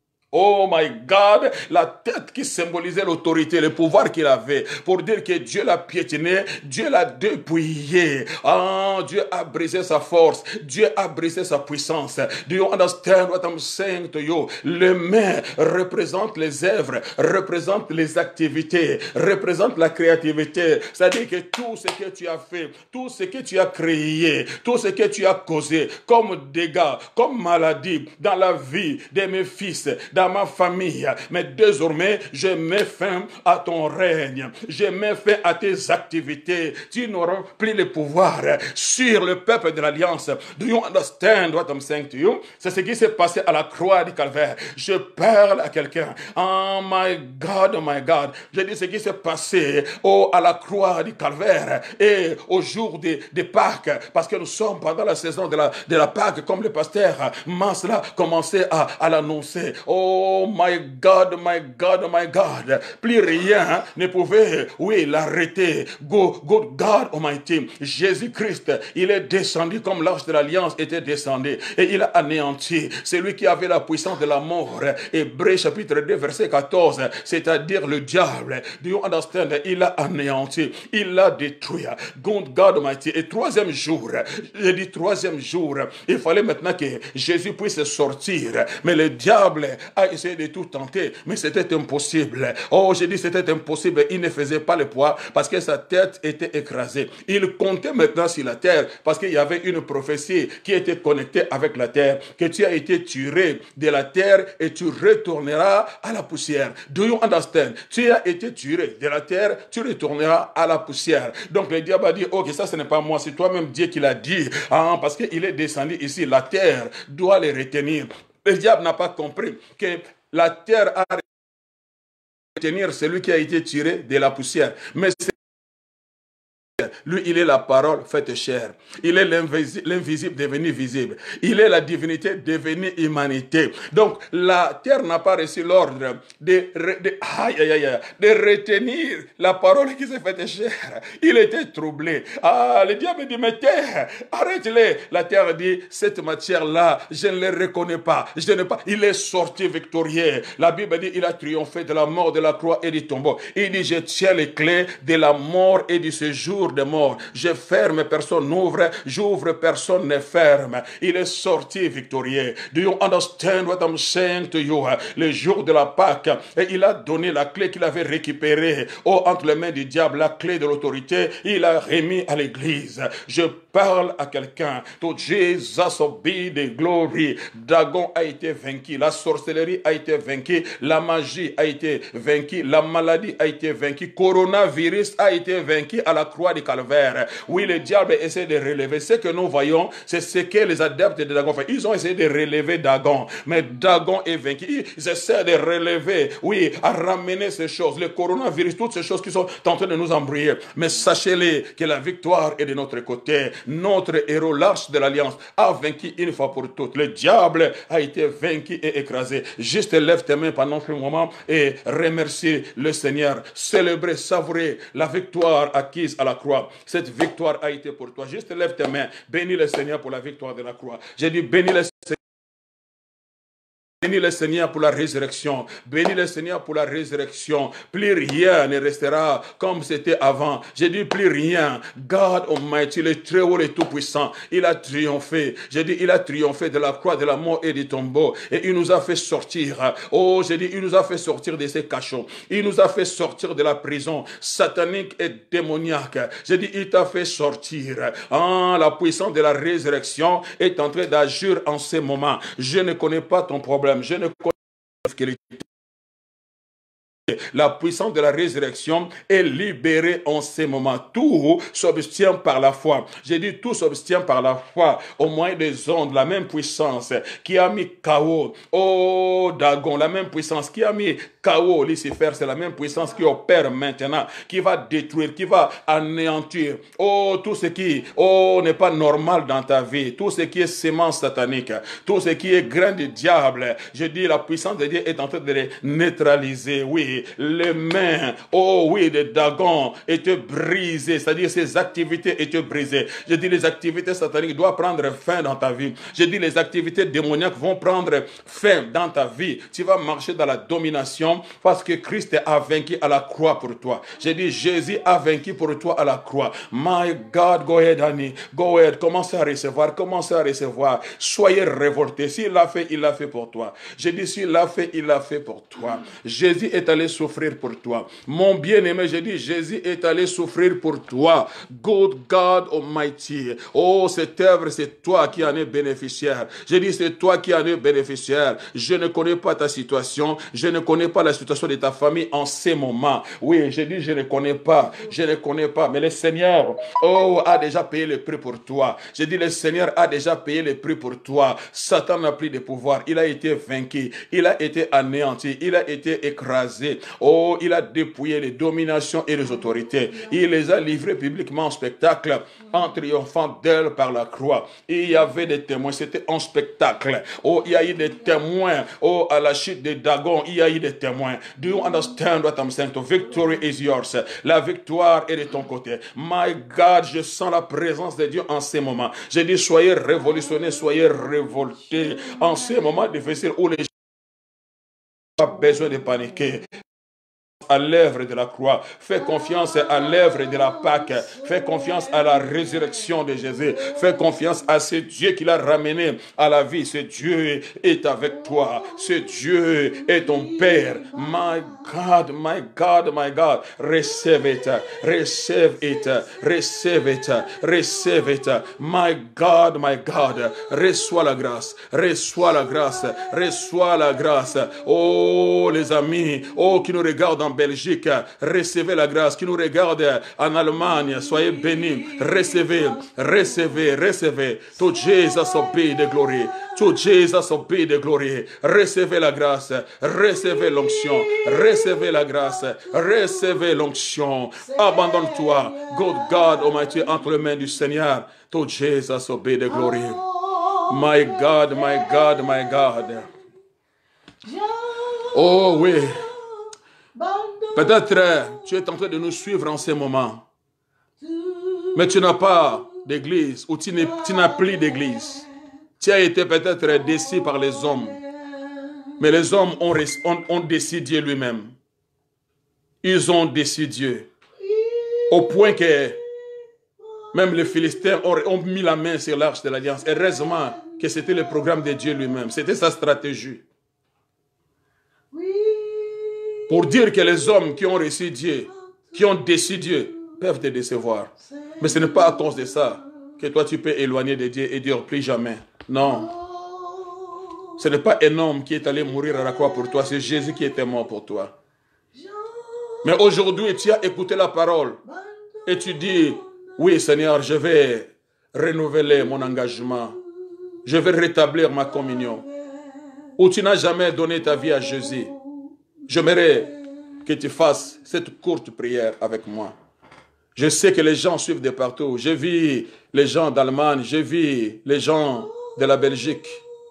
Oh my God, la tête qui symbolisait l'autorité, le pouvoir qu'il avait, pour dire que Dieu l'a piétiné, Dieu l'a dépouillé. Ah, Dieu a brisé sa force, Dieu a brisé sa puissance. Do you understand what I'm saying to you? Les mains représentent les œuvres, représentent les activités, représentent la créativité. C'est-à-dire que tout ce que tu as fait, tout ce que tu as créé, tout ce que tu as causé, comme dégâts, comme maladie, dans la vie de mes fils, dans ma famille, mais désormais, je mets fin à ton règne, je mets fin à tes activités, tu n'auras plus le pouvoir sur le peuple de l'Alliance. Do you understand what I'm saying to you? C'est ce qui s'est passé à la croix du Calvaire. Je parle à quelqu'un. Oh my God, oh my God. Je dis ce qui s'est passé oh, à la croix du Calvaire et au jour de, de Pâques, parce que nous sommes pendant la saison de la, de la Pâques, comme le pasteur Mansla commençait à, à l'annoncer. Oh, Oh my God, my God, my God. Plus rien ne pouvait, oui, l'arrêter. Go, good God Almighty. Jésus-Christ, il est descendu comme l'arche de l'Alliance était descendu. Et il a anéanti. C'est lui qui avait la puissance de la mort. Hébreux chapitre deux, verset quatorze. C'est-à-dire le diable. Do you understand? Il a anéanti. Il l'a détruit. Good God Almighty. Et troisième jour, j'ai dit troisième jour, il fallait maintenant que Jésus puisse sortir. Mais le diable a essayé de tout tenter, mais c'était impossible. Oh, j'ai dit c'était impossible. Il ne faisait pas le poids parce que sa tête était écrasée. Il comptait maintenant sur la terre parce qu'il y avait une prophétie qui était connectée avec la terre, que tu as été tiré de la terre et tu retourneras à la poussière. Do you understand? Tu as été tiré de la terre, tu retourneras à la poussière. Donc le diable a dit, ok, ça ce n'est pas moi, c'est toi-même Dieu qui l'a dit, ah, parce qu'il est descendu ici, la terre doit les retenir. Le diable n'a pas compris que la terre a retenir celui qui a été tiré de la poussière. Mais c'est Lui, il est la parole faite chair. Il est l'invisible devenu visible. Il est la divinité devenue humanité. Donc, la terre n'a pas reçu l'ordre de, de, aïe, aïe, aïe, de retenir la parole qui s'est faite chair. Il était troublé. Ah, le diable dit, mais terre, arrête-les. La terre dit, cette matière-là, je ne la reconnais pas. Je n'ai pas. Il est sorti victorieux. La Bible dit, il a triomphé de la mort, de la croix et du tombeau. Il dit, je tiens les clés de la mort et du séjour des morts. Je ferme, personne n'ouvre. J'ouvre, personne ne ferme. Il est sorti victorieux. Do you understand what I'm saying to you? Le jour de la Pâque, et il a donné la clé qu'il avait récupérée oh, entre les mains du diable, la clé de l'autorité, il a remis à l'église. Je parle à quelqu'un. To Jesus be the glory. Dagon a été vaincu, la sorcellerie a été vaincue, la magie a été vaincue, la maladie a été vaincue, coronavirus a été vaincu à la croix du calvaire. Oui, le diable essaie de relever. Ce que nous voyons, c'est ce que les adeptes de Dagon font. Ils ont essayé de relever Dagon, mais Dagon est vaincu. Ils essaient de relever, oui, à ramener ces choses, le coronavirus, toutes ces choses qui sont en train de nous embrouiller. Mais sachez-les que la victoire est de notre côté. Notre héros, l'arche de l'alliance, a vaincu une fois pour toutes. Le diable a été vaincu et écrasé. Juste lève tes mains pendant ce moment et remercie le Seigneur. Célébrer, savourer la victoire acquise à la croix. Cette victoire a été pour toi. Juste lève tes mains. Bénis le Seigneur pour la victoire de la croix. J'ai dit bénis le Seigneur. Bénis le Seigneur pour la résurrection. Bénis le Seigneur pour la résurrection. Plus rien ne restera comme c'était avant. J'ai dit plus rien. God Almighty, le très haut, le tout puissant, il a triomphé. J'ai dit il a triomphé de la croix, de la mort et du tombeau. Et il nous a fait sortir. Oh, j'ai dit il nous a fait sortir de ces cachots. Il nous a fait sortir de la prison satanique et démoniaque. J'ai dit il t'a fait sortir. Ah, la puissance de la résurrection est en train d'agir en ce moment. Je ne connais pas ton problème. Je ne connais pas la puissance de la résurrection est libérée en ces moments. Tout s'obtient par la foi. J'ai dit tout s'obtient par la foi au moyen des ondes. La même puissance qui a mis K O oh Dagon, la même puissance qui a mis K O Lucifer, c'est la même puissance qui opère maintenant, qui va détruire, qui va anéantir oh tout ce qui oh n'est pas normal dans ta vie, tout ce qui est sémence satanique, tout ce qui est grain du diable. Je dis la puissance de Dieu est en train de les neutraliser. Oui, les mains, oh oui, de Dagon étaient brisées, c'est-à-dire ses activités étaient brisées. Je dis les activités sataniques doivent prendre fin dans ta vie. Je dis les activités démoniaques vont prendre fin dans ta vie. Tu vas marcher dans la domination parce que Christ a vaincu à la croix pour toi. Je dis Jésus a vaincu pour toi à la croix. My God, go ahead, Annie. Go ahead, commencez à recevoir, commencez à recevoir. Soyez révoltés. S'il l'a fait, il l'a fait pour toi. Je dis s'il l'a fait, il l'a fait pour toi. Jésus est allé souffrir pour toi. Mon bien-aimé, je dis, Jésus est allé souffrir pour toi. Good God Almighty. Oh, cette œuvre, c'est toi qui en es bénéficiaire. Je dis, c'est toi qui en es bénéficiaire. Je ne connais pas ta situation. Je ne connais pas la situation de ta famille en ces moments. Oui, je dis, je ne connais pas. Je ne connais pas. Mais le Seigneur, oh, a déjà payé le prix pour toi. Je dis, le Seigneur a déjà payé le prix pour toi. Satan n'a plus de pouvoir. Il a été vaincu. Il a été anéanti. Il a été écrasé. Oh, il a dépouillé les dominations et les autorités. Il les a livrés publiquement en spectacle en triomphant d'elle par la croix. Et il y avait des témoins. C'était un spectacle. Oh, il y a eu des témoins. Oh, à la chute de Dagon, il y a eu des témoins. Do you understand what I'm saying? The victory is yours. La victoire est de ton côté. My God, je sens la présence de Dieu en ces moments. J'ai dit, soyez révolutionnés, soyez révoltés en ces moments difficiles où les gens n'ont pas besoin de paniquer. À l'œuvre de la croix, fais confiance à l'œuvre de la Pâque, fais confiance à la résurrection de Jésus, fais confiance à ce Dieu qui l'a ramené à la vie. Ce Dieu est avec toi, ce Dieu est ton Père. My God, my God, my God, receive it, receive it, receive it, receive it. My God, my God, reçois la grâce, reçois la grâce, reçois la grâce. Oh les amis, oh qui nous regardent en Belgique, recevez la grâce. Qui nous regarde en Allemagne, soyez bénis. Recevez, recevez, recevez. To Jesus be the glory. To Jesus be the glory. Recevez la grâce. Recevez l'onction. Recevez la grâce. Recevez l'onction. Abandonne-toi, God, God Almighty, entre les mains du Seigneur. To Jesus be the glory. My God, my God, my God. Oh oui. Peut-être tu es en train de nous suivre en ce moment. Mais tu n'as pas d'église ou tu n'as plus d'église. Tu as été peut-être déçu par les hommes. Mais les hommes ont, ont, ont décidé lui-même. Ils ont décidé Dieu. Au point que même les Philistins ont, ont mis la main sur l'arche de l'Alliance. Heureusement que c'était le programme de Dieu lui-même. C'était sa stratégie. Pour dire que les hommes qui ont reçu Dieu, qui ont déçu Dieu, peuvent te décevoir. Mais ce n'est pas à cause de ça que toi tu peux éloigner de Dieu et dire plus jamais. Non. Ce n'est pas un homme qui est allé mourir à la croix pour toi, c'est Jésus qui était mort pour toi. Mais aujourd'hui, tu as écouté la parole et tu dis, oui Seigneur, je vais renouveler mon engagement. Je vais rétablir ma communion. Ou tu n'as jamais donné ta vie à Jésus. J'aimerais que tu fasses cette courte prière avec moi. Je sais que les gens suivent de partout. J'ai vu les gens d'Allemagne, j'ai vu les gens de la Belgique.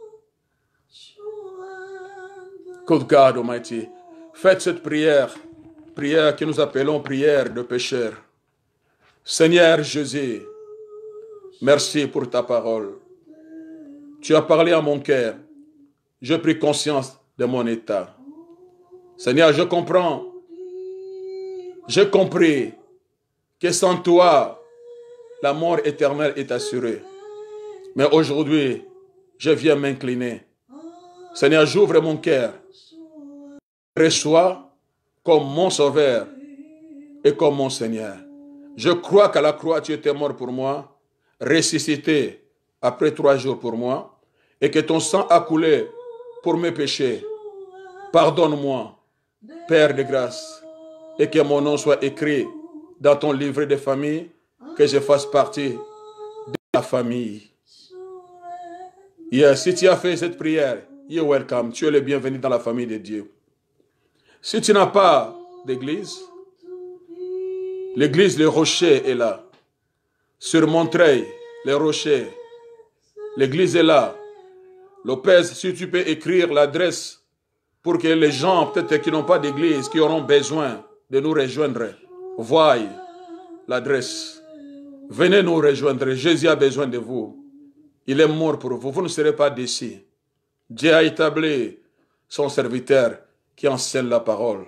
Good God Almighty. Faites cette prière, prière que nous appelons prière de pécheurs. Seigneur Jésus, merci pour ta parole. Tu as parlé à mon cœur. J'ai pris conscience de mon état. Seigneur, je comprends. J'ai compris que sans toi, la mort éternelle est assurée. Mais aujourd'hui, je viens m'incliner. Seigneur, j'ouvre mon cœur. Reçois comme mon sauveur et comme mon Seigneur. Je crois qu'à la croix, tu étais mort pour moi, ressuscité après trois jours pour moi, et que ton sang a coulé pour mes péchés. Pardonne-moi, Père de grâce, et que mon nom soit écrit dans ton livret de famille, que je fasse partie de la famille. Yes, si tu as fait cette prière, you're welcome. Tu es le bienvenu dans la famille de Dieu. Si tu n'as pas d'église, l'église Le Rocher est là. Sur Montreuil, Le Rocher, l'église est là. Lopez, si tu peux écrire l'adresse pour que les gens, peut-être qui n'ont pas d'église, qui auront besoin de nous rejoindre, voient l'adresse. Venez nous rejoindre. Jésus a besoin de vous. Il est mort pour vous. Vous ne serez pas déçus. Dieu a établi son serviteur qui enseigne la parole,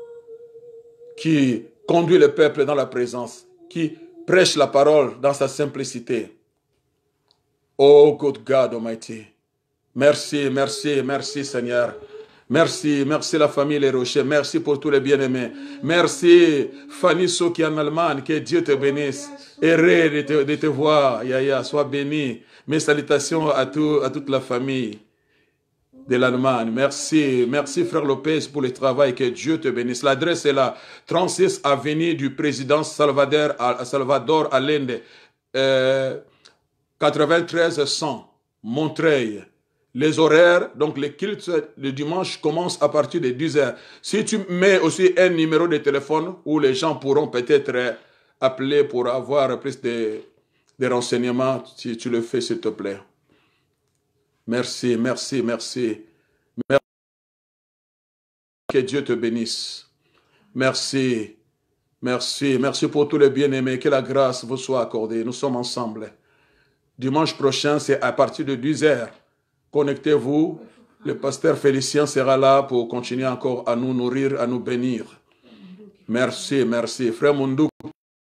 qui conduit le peuple dans la présence, qui prêche la parole dans sa simplicité. Oh, good God Almighty. Merci, merci, merci Seigneur. Merci, merci la famille Les Rochers. Merci pour tous les bien-aimés. Merci Fanny So qui est en Allemagne. Que Dieu te bénisse. Heureux de te, de te voir. Yaya, sois béni. Mes salutations à, tout, à toute la famille de l'Allemagne. Merci, merci frère Lopez pour le travail. Que Dieu te bénisse. L'adresse est là. trente-six avenue du président Salvador, Salvador Allende. Euh, quatre-vingt-treize cent Montreuil. Les horaires, donc les cultes le dimanche commencent à partir de dix heures. Si tu mets aussi un numéro de téléphone où les gens pourront peut-être appeler pour avoir plus de, de renseignements, si tu le fais s'il te plaît. Merci, merci, merci. Merci. Que Dieu te bénisse. Merci, merci, merci pour tous les bien-aimés. Que la grâce vous soit accordée. Nous sommes ensemble. Dimanche prochain, c'est à partir de dix heures. Connectez-vous, le pasteur Félicien sera là pour continuer encore à nous nourrir, à nous bénir. Merci, merci. Frère Mundou,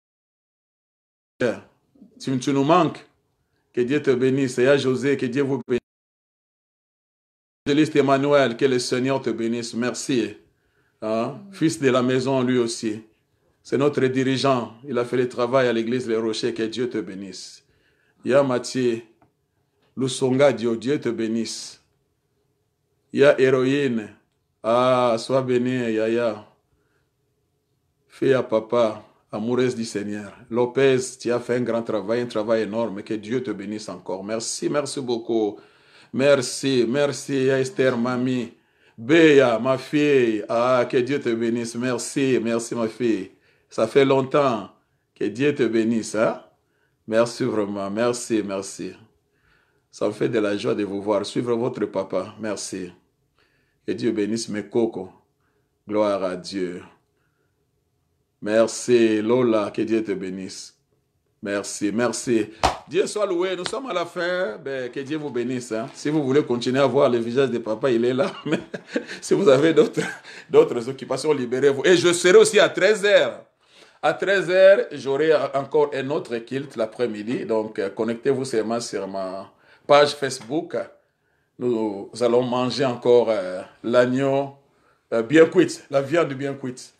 si tu nous manques, que Dieu te bénisse. Et à José, que Dieu vous bénisse. Évangéliste Emmanuel, que le Seigneur te bénisse. Merci. Hein? Fils de la maison, lui aussi. C'est notre dirigeant. Il a fait le travail à l'église Les Rochers. Que Dieu te bénisse. Ya Mathieu. Lusonga Dieu, Dieu te bénisse. Il y a héroïne. Ah, sois béni, Yaya. Fille à papa, amoureuse du Seigneur. Lopez, tu as fait un grand travail, un travail énorme. Que Dieu te bénisse encore. Merci, merci beaucoup. Merci, merci Esther, mamie. Béa, ma fille. Ah, que Dieu te bénisse. Merci, merci ma fille. Ça fait longtemps. Que Dieu te bénisse. Hein? Merci vraiment. Merci, merci. Ça me fait de la joie de vous voir. Suivre votre papa. Merci. Que Dieu bénisse mes cocos. Gloire à Dieu. Merci, Lola. Que Dieu te bénisse. Merci, merci. Dieu soit loué. Nous sommes à la fin. Ben, que Dieu vous bénisse. Hein. Si vous voulez continuer à voir le visage de papa, il est là. Mais si vous avez d'autres occupations, libérez-vous. Et je serai aussi à treize heures. À treize heures, j'aurai encore un autre culte l'après-midi. Donc, connectez-vous seulement sur ma page Facebook. Nous allons manger encore euh, l'agneau euh, bien cuit, la viande bien cuite.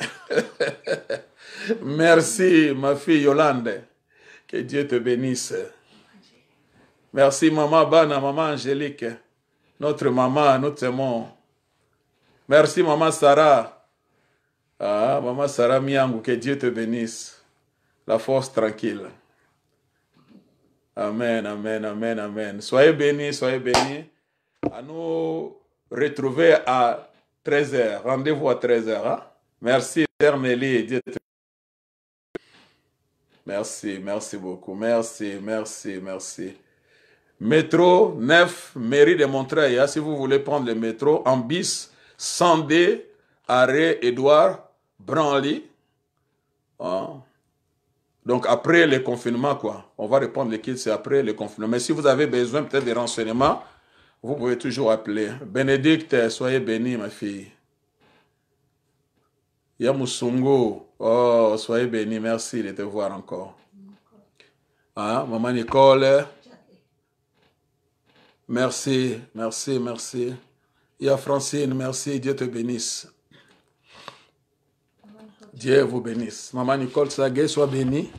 Merci, ma fille Yolande. Que Dieu te bénisse. Merci, maman Bana, maman Angélique. Notre maman, nous t'aimons. Merci, maman Sarah. Ah, maman Sarah Miangou, que Dieu te bénisse. La force tranquille. Amen, amen, amen, amen. Soyez bénis, soyez bénis. À nous retrouver à treize heures. Rendez-vous à treize heures. Hein? Merci, Père Mélie. Dieu te... Merci, merci beaucoup. Merci, merci, merci. Métro neuf, mairie de Montreuil. Hein? Si vous voulez prendre le métro en bis, cent D, arrêt Édouard Branly. Hein? Donc après le confinement, quoi. On va répondre les kits, c'est après le confinement. Mais si vous avez besoin peut-être des renseignements, vous pouvez toujours appeler. Bénédicte, soyez bénie, ma fille. Yamusungo, oh, soyez bénie, merci de te voir encore. Hein, maman Nicole, merci, merci, merci. Ya Francine, merci, Dieu te bénisse. Dieu vous bénisse. Maman Nicole Saguet, sois bénie.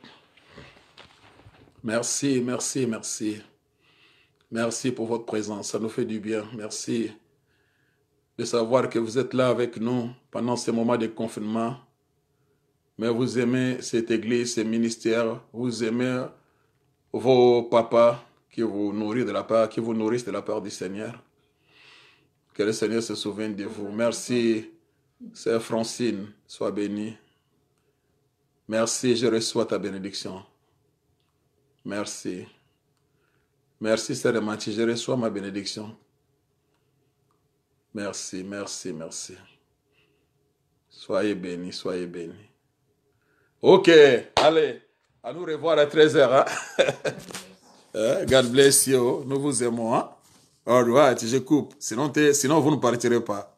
Merci, merci, merci. Merci pour votre présence, ça nous fait du bien. Merci de savoir que vous êtes là avec nous pendant ces moments de confinement. Mais vous aimez cette église, ce ministère, vous aimez vos papas qui vous nourrissent de la part, qui vous nourrissent de la part du Seigneur. Que le Seigneur se souvienne de vous. Merci, Sœur Francine, sois bénie. Merci, je reçois ta bénédiction. Merci. Merci, Sœur Mathie, je reçois ma bénédiction. Merci, merci, merci. Soyez bénis, soyez bénis. Ok, allez, à nous revoir à treize heures. Hein? God bless you, nous vous aimons. Hein? All right, je coupe, sinon, sinon vous ne partirez pas.